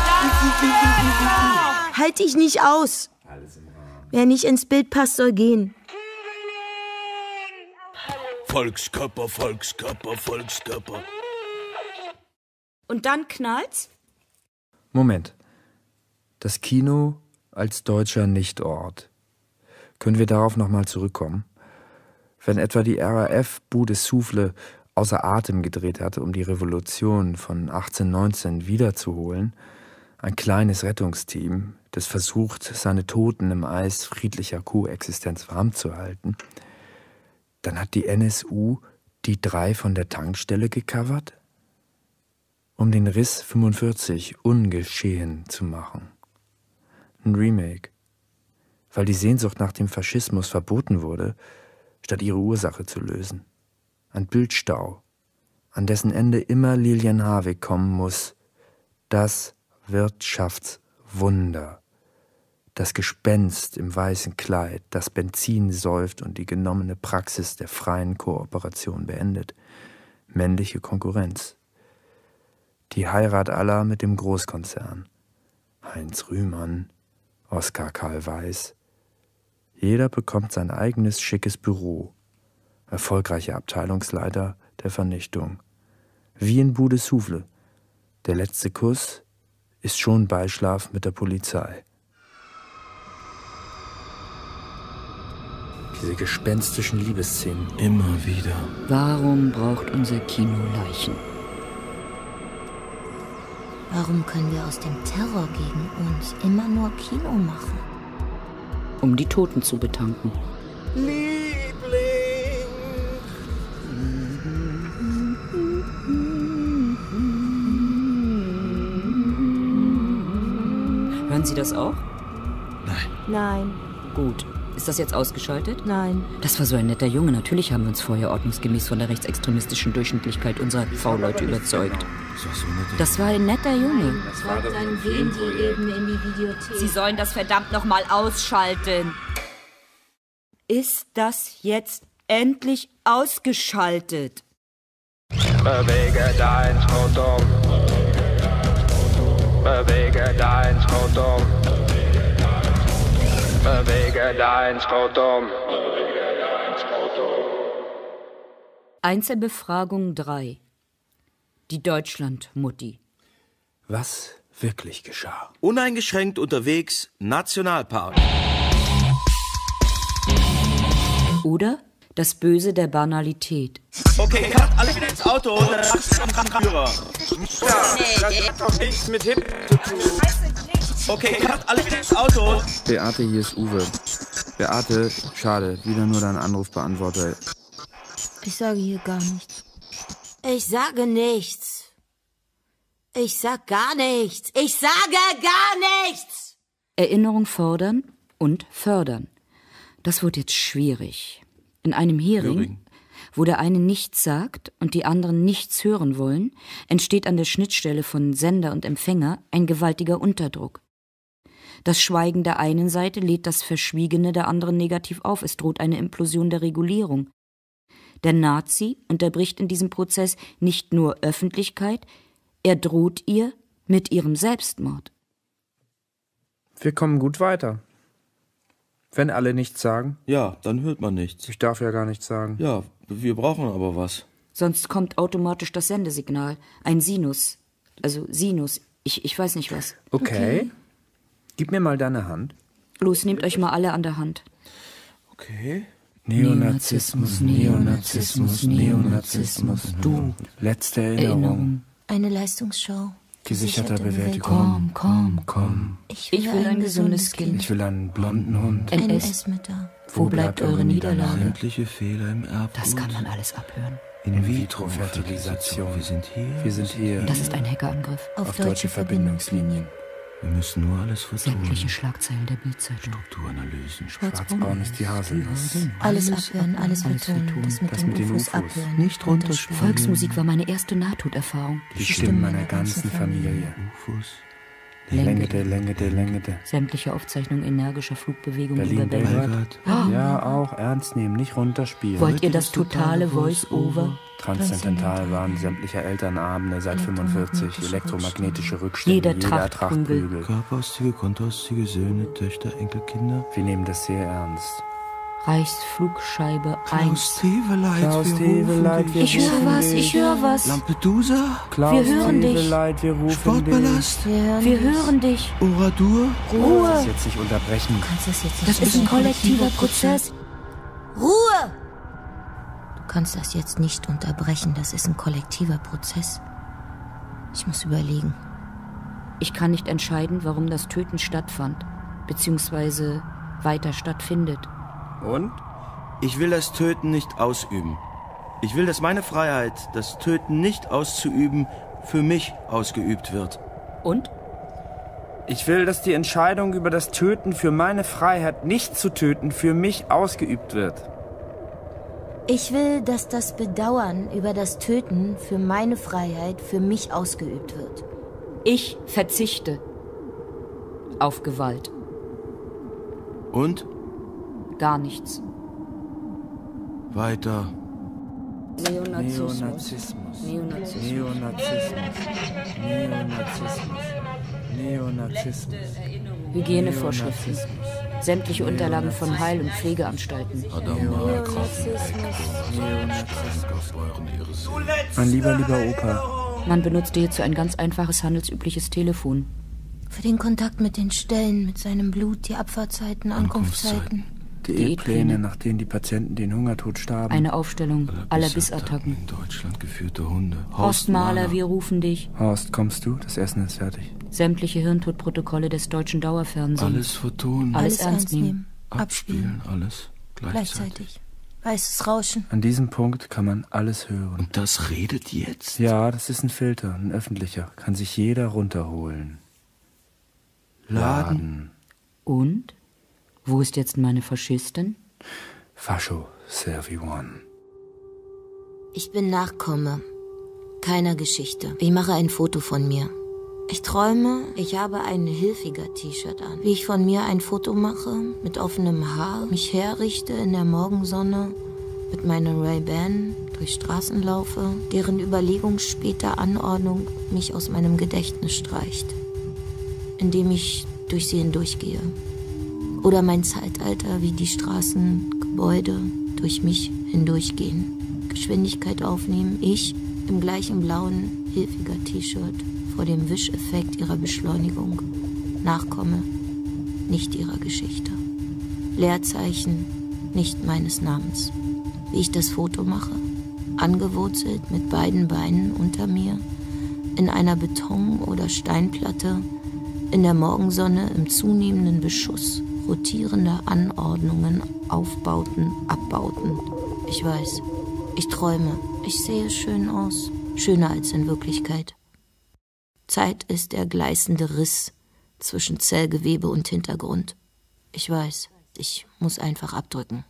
Halt dich nicht aus. Wer nicht ins Bild passt, soll gehen. Volkskörper, Volkskörper, Volkskörper. Und dann knallt's? Moment. Das Kino als deutscher Nichtort. Können wir darauf nochmal zurückkommen? Wenn etwa die R A F Bout de Souffle außer Atem gedreht hatte, um die Revolution von achtzehnhundertneunzehn wiederzuholen, ein kleines Rettungsteam, das versucht, seine Toten im Eis friedlicher Koexistenz warm zu halten, dann hat die N S U die drei von der Tankstelle gecovert, um den Riss fünfundvierzig ungeschehen zu machen. Ein Remake, weil die Sehnsucht nach dem Faschismus verboten wurde, statt ihre Ursache zu lösen. Ein Bildstau, an dessen Ende immer Lilian Harvig kommen muss. Das Wirtschaftswunder. Das Gespenst im weißen Kleid, das Benzin säuft und die genommene Praxis der freien Kooperation beendet. Männliche Konkurrenz. Die Heirat aller mit dem Großkonzern. Heinz Rühmann, Oskar Karl Weiß. Jeder bekommt sein eigenes schickes Büro. Erfolgreicher Abteilungsleiter der Vernichtung. Wie in Bout de Souffle. Der letzte Kuss ist schon Beischlaf mit der Polizei. Diese gespenstischen Liebesszenen. Immer wieder. Warum braucht unser Kino Leichen? Warum können wir aus dem Terror gegen uns immer nur Kino machen? Um die Toten zu betanken. Hören Sie das auch? Nein, Gut. Ist das jetzt ausgeschaltet? nein. Das war so ein netter Junge. Natürlich haben wir uns vorher ordnungsgemäß von der rechtsextremistischen Durchschnittlichkeit unserer V-Leute überzeugt. Das war ein netter Junge. Dann gehen die eben in die Videothek. Sie sollen das verdammt nochmal ausschalten. Ist das jetzt endlich ausgeschaltet? Bewege dein Skotum. Bewege dein Skotum. Bewege dein Skotum. Einzelbefragung drei. Die Deutschland-Mutti. Was wirklich geschah? Uneingeschränkt unterwegs, Nationalpark. Oder das Böse der Banalität. Okay, cut, alle wieder ins Auto und dann am Führer. Ja, das hat doch nichts mit Hip zu tun. Okay, cut, alle wieder ins Auto. Beate, hier ist Uwe. Beate, schade, wieder nur dein Anrufbeantworter. Ich sage hier gar nichts. Ich sage nichts. Ich sag gar nichts. Ich sage gar nichts. Erinnerung fordern und fördern. Das wird jetzt schwierig. In einem Hearing, Hearing. wo der eine nichts sagt und die anderen nichts hören wollen, entsteht an der Schnittstelle von Sender und Empfänger ein gewaltiger Unterdruck. Das Schweigen der einen Seite lädt das Verschwiegene der anderen negativ auf. Es droht eine Implosion der Regulierung. Der Nazi unterbricht in diesem Prozess nicht nur Öffentlichkeit, er droht ihr mit ihrem Selbstmord. Wir kommen gut weiter. Wenn alle nichts sagen. Ja, dann hört man nichts. Ich darf ja gar nichts sagen. Ja, wir brauchen aber was. Sonst kommt automatisch das Sendesignal. Ein Sinus. Also Sinus. Ich, ich weiß nicht was. Okay. okay. Gib mir mal deine Hand. Los, nehmt euch mal alle an der Hand. Okay. Neonazismus, Neonazismus, Neonazismus. Du. Letzte Erinnerung. Erinnerung. Eine Leistungsschau. Gesicherter Bewältigung. Komm, komm, komm. Ich will, ich will ein, ein gesundes kind. kind. Ich will einen blonden Hund. Ein Essmitter. Wo bleibt eure Niederlage? Sämtliche Fehler im Erbgut. Das kann man alles abhören. In-vitro-Fertilisation. Wir sind hier. Wir sind hier. Das ist ein Hackerangriff. Auf, Auf deutsche Verbindungslinien. Wir müssen nur alles vertun. Sämtliche Schlagzeilen der Bildzeitung. Strukturanalysen. Schwarzbraun ist die Haselnuss. Alles abhören, alles vertun. Das mit, das den, mit den U F Os U F Os. Abhören. Nicht runterspielen. Volksmusik war meine erste Nahtoderfahrung. Die Stimmen meiner ganzen Familie. U F Os. Längete, längete, längete. Sämtliche Aufzeichnungen energischer Flugbewegungen Berlin, über Belgrad. Belgrad. Oh. Ja, auch ernst nehmen, nicht runterspielen. Wollt ihr das totale Voice-Over? Transzendental waren sämtliche Elternabende seit fünfundvierzig, elektromagnetische Rückstände, jeder, jeder Trachtprügel. Trachtprügel. Körperauszüge, Kontoauszüge, Söhne, Töchter, Enkelkinder. Wir nehmen das sehr ernst. Reichsflugscheibe Klaus eins. Teveleit, Klaus Teveleit, wir Ich höre was, ich höre was. Lampedusa. Klaus Wir hören dich. Teveleit, wir rufen Sportballast. Wir hören, Wir hören dich. Oradur. dich. Ruhe. Du kannst jetzt nicht unterbrechen. Du kannst das jetzt nicht Das ist ein kollektiver Prozess. Ruhe! Du kannst das jetzt nicht unterbrechen. Das ist ein kollektiver Prozess. Ich muss überlegen. Ich kann nicht entscheiden, warum das Töten stattfand, beziehungsweise weiter stattfindet. Und? Ich will das Töten nicht ausüben. Ich will, dass meine Freiheit, das Töten nicht auszuüben, für mich ausgeübt wird. Und? Ich will, dass die Entscheidung über das Töten für meine Freiheit, nicht zu töten, für mich ausgeübt wird. Ich will, dass das Bedauern über das Töten für meine Freiheit für mich ausgeübt wird. Ich verzichte auf Gewalt. Und? Gar nichts. Weiter. Neonazismus. Neonazismus. Neonazismus. Neonazismus. Neonazismus. Neonazismus. Hygienevorschriften. Sämtliche Unterlagen von Heil- und Pflegeanstalten. Mein lieber, lieber Opa. Man benutzte hierzu ein ganz einfaches handelsübliches Telefon. Für den Kontakt mit den Stellen, mit seinem Blut, die Abfahrtzeiten, Ankunftszeiten. Diätpläne, nach denen die Patienten den Hungertod starben. Eine Aufstellung aller Bissattacken. In Deutschland geführte Hunde. Horst Mahler, wir rufen dich. Horst, kommst du? Das Essen ist fertig. Sämtliche Hirntodprotokolle des deutschen Dauerfernsehens. Alles vertun. Alles ernst nehmen. Abspielen. Alles gleichzeitig. Gleichzeitig. Weißes Rauschen. An diesem Punkt kann man alles hören. Und das redet jetzt? Ja, das ist ein Filter, ein öffentlicher. Kann sich jeder runterholen. Laden. Und? Wo ist jetzt meine Faschistin? Fascho, Servi One. Ich bin Nachkomme. Keiner Geschichte. Ich mache ein Foto von mir. Ich träume, ich habe ein Hilfiger-T-Shirt an. Wie ich von mir ein Foto mache, mit offenem Haar, mich herrichte in der Morgensonne, mit meiner Ray-Ban durch Straßen laufe, deren Überlegung später Anordnung mich aus meinem Gedächtnis streicht, indem ich durch sie hindurchgehe. Oder mein Zeitalter, wie die Straßen, Gebäude durch mich hindurchgehen. Geschwindigkeit aufnehmen, ich im gleichen blauen Hilfiger-T-Shirt vor dem Wischeffekt ihrer Beschleunigung nachkomme, nicht ihrer Geschichte. Leerzeichen, nicht meines Namens. Wie ich das Foto mache, angewurzelt mit beiden Beinen unter mir, in einer Beton- oder Steinplatte, in der Morgensonne im zunehmenden Beschuss rotierender Anordnungen, Aufbauten, Abbauten. Ich weiß, ich träume, ich sehe schön aus, schöner als in Wirklichkeit. Zeit ist der gleißende Riss zwischen Zellgewebe und Hintergrund. Ich weiß, ich muss einfach abdrücken.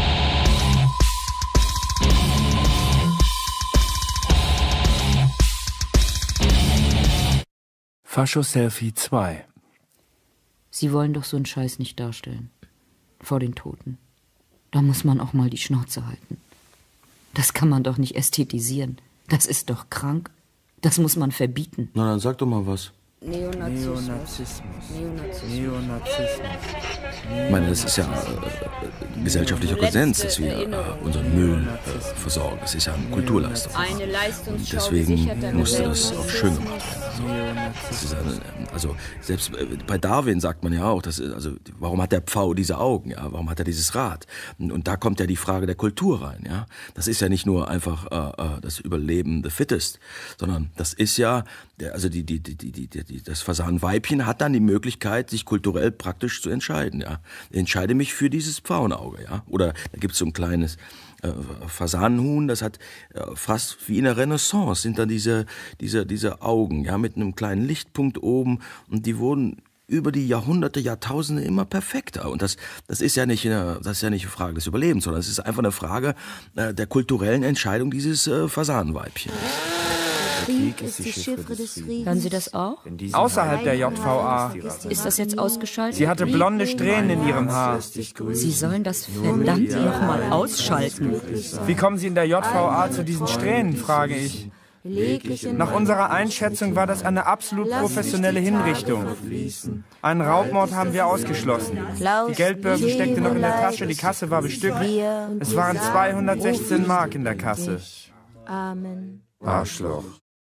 Fascho-Selfie zwei. Sie wollen doch so einen Scheiß nicht darstellen. Vor den Toten. Da muss man auch mal die Schnauze halten. Das kann man doch nicht ästhetisieren. Das ist doch krank. Das muss man verbieten. Na, dann sag doch mal was. Neonazismus. Neonazismus. Neonazismus. Neonazismus. Ich meine, das ist ja äh, gesellschaftlicher Konsens, dass wir äh, unseren Müll äh, versorgen. Das ist ja eine Kulturleistung. Eine Und Leistungsschau deswegen gesicherter musste das auch schön Gesellschaft. gemacht werden. So. Das ist eine, also selbst bei Darwin sagt man ja auch, dass, also warum hat der Pfau diese Augen? Ja? Warum hat er dieses Rad? Und, und da kommt ja die Frage der Kultur rein. Ja? Das ist ja nicht nur einfach äh, das Überleben the fittest, sondern das ist ja, der, also die, die, die, die, die, die, das Fasanenweibchen hat dann die Möglichkeit, sich kulturell praktisch zu entscheiden. Ja? Ich entscheide mich für dieses Pfauenauge. Ja? Oder da gibt es so ein kleines äh, Fasanenhuhn, das hat äh, fast wie in der Renaissance, sind dann diese, diese, diese Augen, ja, mit einem kleinen Lichtpunkt oben, und die wurden über die Jahrhunderte, Jahrtausende immer perfekter. Und das, das ist ja nicht eine, das ist ja nicht eine Frage des Überlebens, sondern es ist einfach eine Frage äh, der kulturellen Entscheidung dieses äh, Fasanenweibchens. Krieg ist die Chiffre des Friedens. Hören Sie das auch? Außerhalb der J V A. Ist das jetzt ausgeschaltet? Sie hatte blonde Strähnen in ihrem Haar. Sie sollen das verdammt nochmal ausschalten. Wie kommen Sie in der J V A zu diesen Strähnen, frage ich. Nach unserer Einschätzung war das eine absolut professionelle Hinrichtung. Einen Raubmord haben wir ausgeschlossen. Die Geldbörse steckte noch in der Tasche, die Kasse war bestückt. Es waren zweihundertsechzehn Mark in der Kasse. Amen. Arschloch.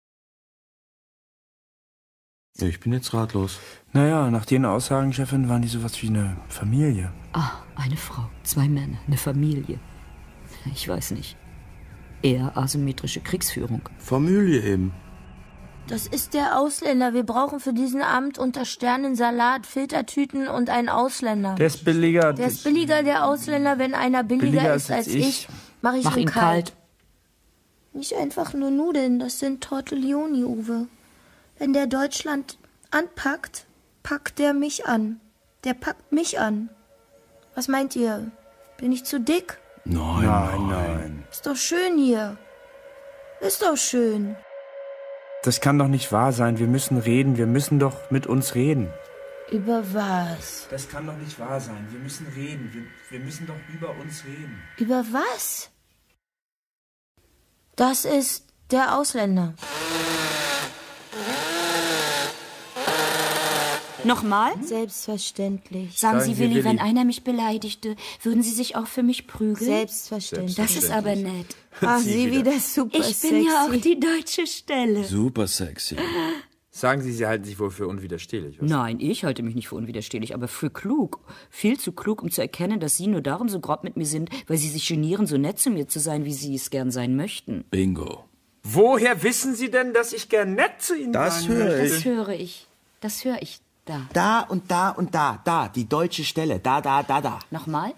Ich bin jetzt ratlos. Naja, nach den Aussagen, Chefin, waren die sowas wie eine Familie. Ah, eine Frau, zwei Männer, eine Familie. Ich weiß nicht. Eher asymmetrische Kriegsführung. Familie eben. Das ist der Ausländer. Wir brauchen für diesen Abend unter Sternen Salat, Filtertüten und einen Ausländer. Der ist billiger. Der ist billiger, der Ausländer. Wenn einer billiger, Billiger ist als als ich. ich, mache ich Mach ihn ihn kalt. kalt. Nicht einfach nur Nudeln, das sind Tortelloni, Uwe. Wenn der Deutschland anpackt, packt der mich an. Der packt mich an. Was meint ihr? Bin ich zu dick? Nein, Nein, nein. Ist doch schön hier. Ist doch schön. Das kann doch nicht wahr sein. Wir müssen reden. Wir müssen doch mit uns reden. Über was? Das kann doch nicht wahr sein. Wir müssen reden. Wir, wir müssen doch über uns reden. Über was? Das ist der Ausländer. Nochmal? Selbstverständlich. Sagen, Sagen Sie, Sie, Willi, Willi. wenn einer mich beleidigte, würden Sie sich auch für mich prügeln? Selbstverständlich. Das ist aber nett. Ach, sie wieder super Ich sexy. bin ja auch die deutsche Stelle. Super sexy. Sagen Sie, Sie halten sich wohl für unwiderstehlich. Was? Nein, ich halte mich nicht für unwiderstehlich, aber für klug. Viel zu klug, um zu erkennen, dass Sie nur darum so grob mit mir sind, weil Sie sich genieren, so nett zu mir zu sein, wie Sie es gern sein möchten. Bingo. Woher wissen Sie denn, dass ich gern nett zu Ihnen Das sein höre möchte? Das höre ich. Das höre ich da. Da und da und da, da, die deutsche Stelle, da, da, da, da. Nochmal?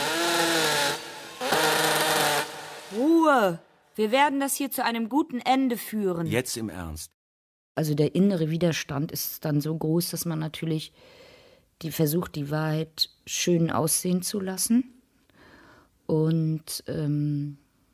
Ruhe! Wir werden das hier zu einem guten Ende führen. Jetzt im Ernst. Also der innere Widerstand ist dann so groß, dass man natürlich die versucht, die Wahrheit schön aussehen zu lassen und ähm,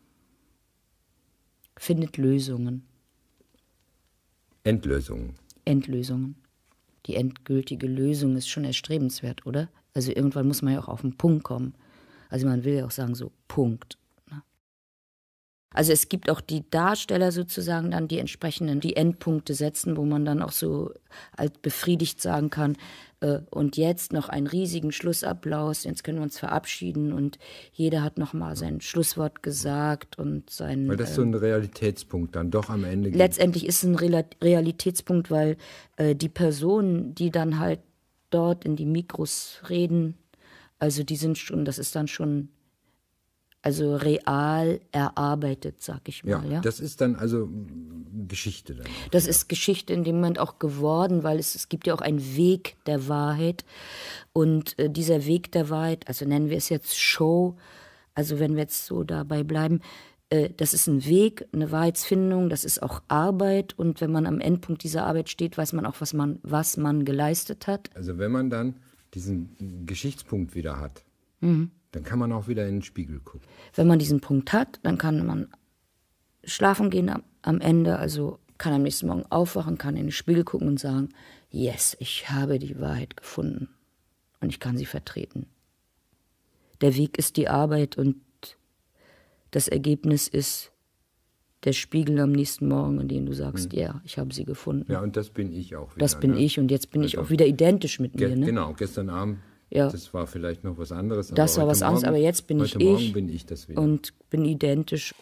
findet Lösungen, Endlösungen. Endlösungen. Die endgültige Lösung ist schon erstrebenswert, oder? Also irgendwann muss man ja auch auf den Punkt kommen. Also man will ja auch sagen so, Punkt. Also es gibt auch die Darsteller sozusagen dann, die entsprechenden, die Endpunkte setzen, wo man dann auch so alt befriedigt sagen kann, äh, und jetzt noch einen riesigen Schlussapplaus, jetzt können wir uns verabschieden und jeder hat noch mal sein Schlusswort gesagt und sein... Weil das so ein Realitätspunkt dann doch am Ende gibt. Letztendlich ist es ein Real- Realitätspunkt, weil äh, die Personen, die dann halt dort in die Mikros reden, also die sind schon, das ist dann schon... Also real erarbeitet, sag ich mal. Ja, Ja, das ist dann also Geschichte dann. Das ja. ist Geschichte in dem Moment auch geworden, weil es, es gibt ja auch einen Weg der Wahrheit. Und äh, dieser Weg der Wahrheit, also nennen wir es jetzt Show, also wenn wir jetzt so dabei bleiben, äh, das ist ein Weg, eine Wahrheitsfindung, das ist auch Arbeit. Und wenn man am Endpunkt dieser Arbeit steht, weiß man auch, was man, was man geleistet hat. Also wenn man dann diesen Geschichtspunkt wieder hat, Mhm. dann kann man auch wieder in den Spiegel gucken. Wenn man diesen Punkt hat, dann kann man schlafen gehen am, am Ende, also kann am nächsten Morgen aufwachen, kann in den Spiegel gucken und sagen, yes, ich habe die Wahrheit gefunden und ich kann sie vertreten. Der Weg ist die Arbeit und das Ergebnis ist Der Spiegel am nächsten Morgen, in dem du sagst, hm. ja, ich habe sie gefunden. Ja, und das bin ich auch wieder. Das bin ne? ich und jetzt bin also, ich auch wieder identisch mit ge- mir. Ne? Genau, gestern Abend, ja. das war vielleicht noch was anderes. Aber das war was morgen, anderes, aber jetzt bin ich heute Morgen ich. bin ich das wieder. Und bin identisch.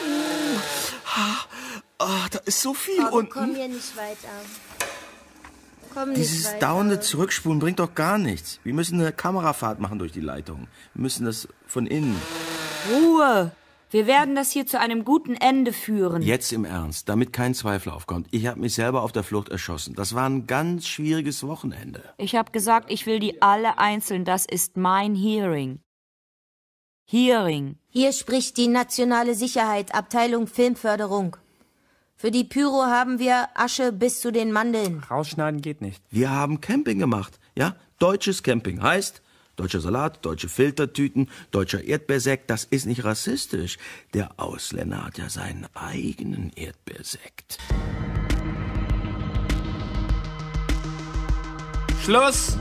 Ah, da ist so viel Aber unten. komm hier nicht weiter. Komm nicht Dieses weiter. dauernde Zurückspulen bringt doch gar nichts. Wir müssen eine Kamerafahrt machen durch die Leitung. Wir müssen das von innen. Ruhe! Wir werden das hier zu einem guten Ende führen. Jetzt im Ernst, damit kein Zweifel aufkommt. Ich habe mich selber auf der Flucht erschossen. Das war ein ganz schwieriges Wochenende. Ich habe gesagt, ich will die alle einzeln. Das ist mein Hearing. Hearing. Hier spricht die Nationale Sicherheit, Abteilung Filmförderung. Für die Pyro haben wir Asche bis zu den Mandeln. Rausschneiden geht nicht. Wir haben Camping gemacht, ja? Deutsches Camping heißt deutscher Salat, deutsche Filtertüten, deutscher Erdbeersekt. Das ist nicht rassistisch. Der Ausländer hat ja seinen eigenen Erdbeersekt. Schluss!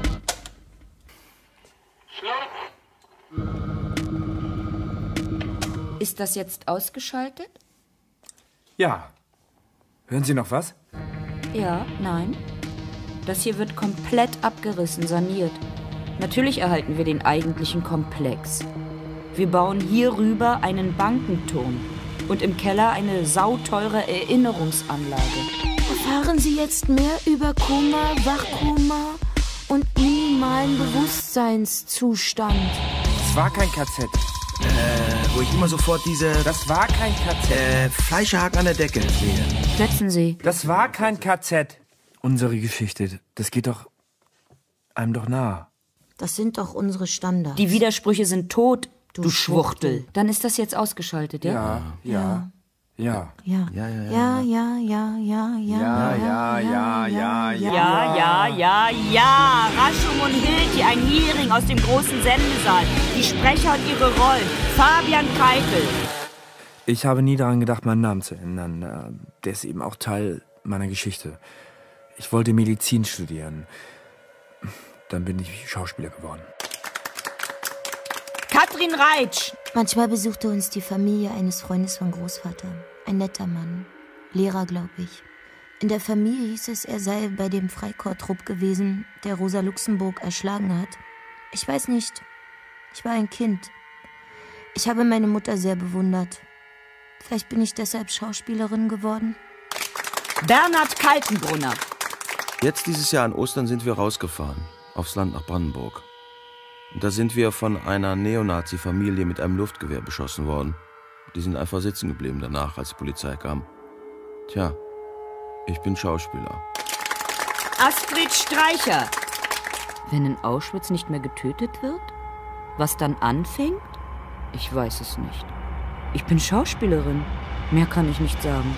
Ist das jetzt ausgeschaltet? Ja. Hören Sie noch was? Ja, nein. Das hier wird komplett abgerissen, saniert. Natürlich erhalten wir den eigentlichen Komplex. Wir bauen hier rüber einen Bankenturm und im Keller eine sauteure Erinnerungsanlage. Erfahren Sie jetzt mehr über Koma, Wachkoma und minimalen Bewusstseinszustand. Das war kein K Z. Äh, wo ich immer sofort diese... Das war kein K Z. Äh, Fleischerhaken an der Decke sehe. Setzen Sie. Das war kein K Z. Unsere Geschichte, das geht doch einem doch nahe. Das sind doch unsere Standards. Die Widersprüche sind tot, du, Du Schwuchtel. Schwuchtel. Dann ist das jetzt ausgeschaltet, ja? Ja, ja, ja. Ja. Ja, ja, ja. Ja, ja, ja, ja, ja. Ja, ja, ja, ja, ja. Ja, ja, ja, ja. Raschum und Hilti, ein Hearing aus dem großen Sendesaal. Die Sprecher und ihre Rollen. Fabian Keitel. Ich habe nie daran gedacht, meinen Namen zu ändern. Der ist eben auch Teil meiner Geschichte. Ich wollte Medizin studieren. Dann bin ich Schauspieler geworden. Katrin Reitsch. Manchmal besuchte uns die Familie eines Freundes von Großvater. Ein netter Mann. Lehrer, glaube ich. In der Familie hieß es, er sei bei dem Freikorps-Trupp gewesen, der Rosa Luxemburg erschlagen hat. Ich weiß nicht. Ich war ein Kind. Ich habe meine Mutter sehr bewundert. Vielleicht bin ich deshalb Schauspielerin geworden. Bernhard Kaltenbrunner. Jetzt dieses Jahr an Ostern sind wir rausgefahren. Aufs Land nach Brandenburg. Und da sind wir von einer Neonazi-Familie mit einem Luftgewehr beschossen worden. Die sind einfach sitzen geblieben danach, als die Polizei kam. Tja, ich bin Schauspieler. Astrid Streicher. Wenn in Auschwitz nicht mehr getötet wird? Was dann anfängt? Ich weiß es nicht. Ich bin Schauspielerin. Mehr kann ich nicht sagen.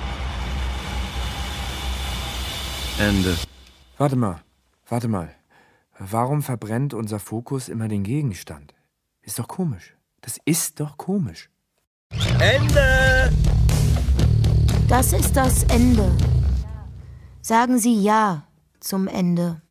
Ende. Warte mal, warte mal. Warum verbrennt unser Fokus immer den Gegenstand? Ist doch komisch. Das ist doch komisch. Ende! Das ist das Ende. Sagen Sie Ja zum Ende.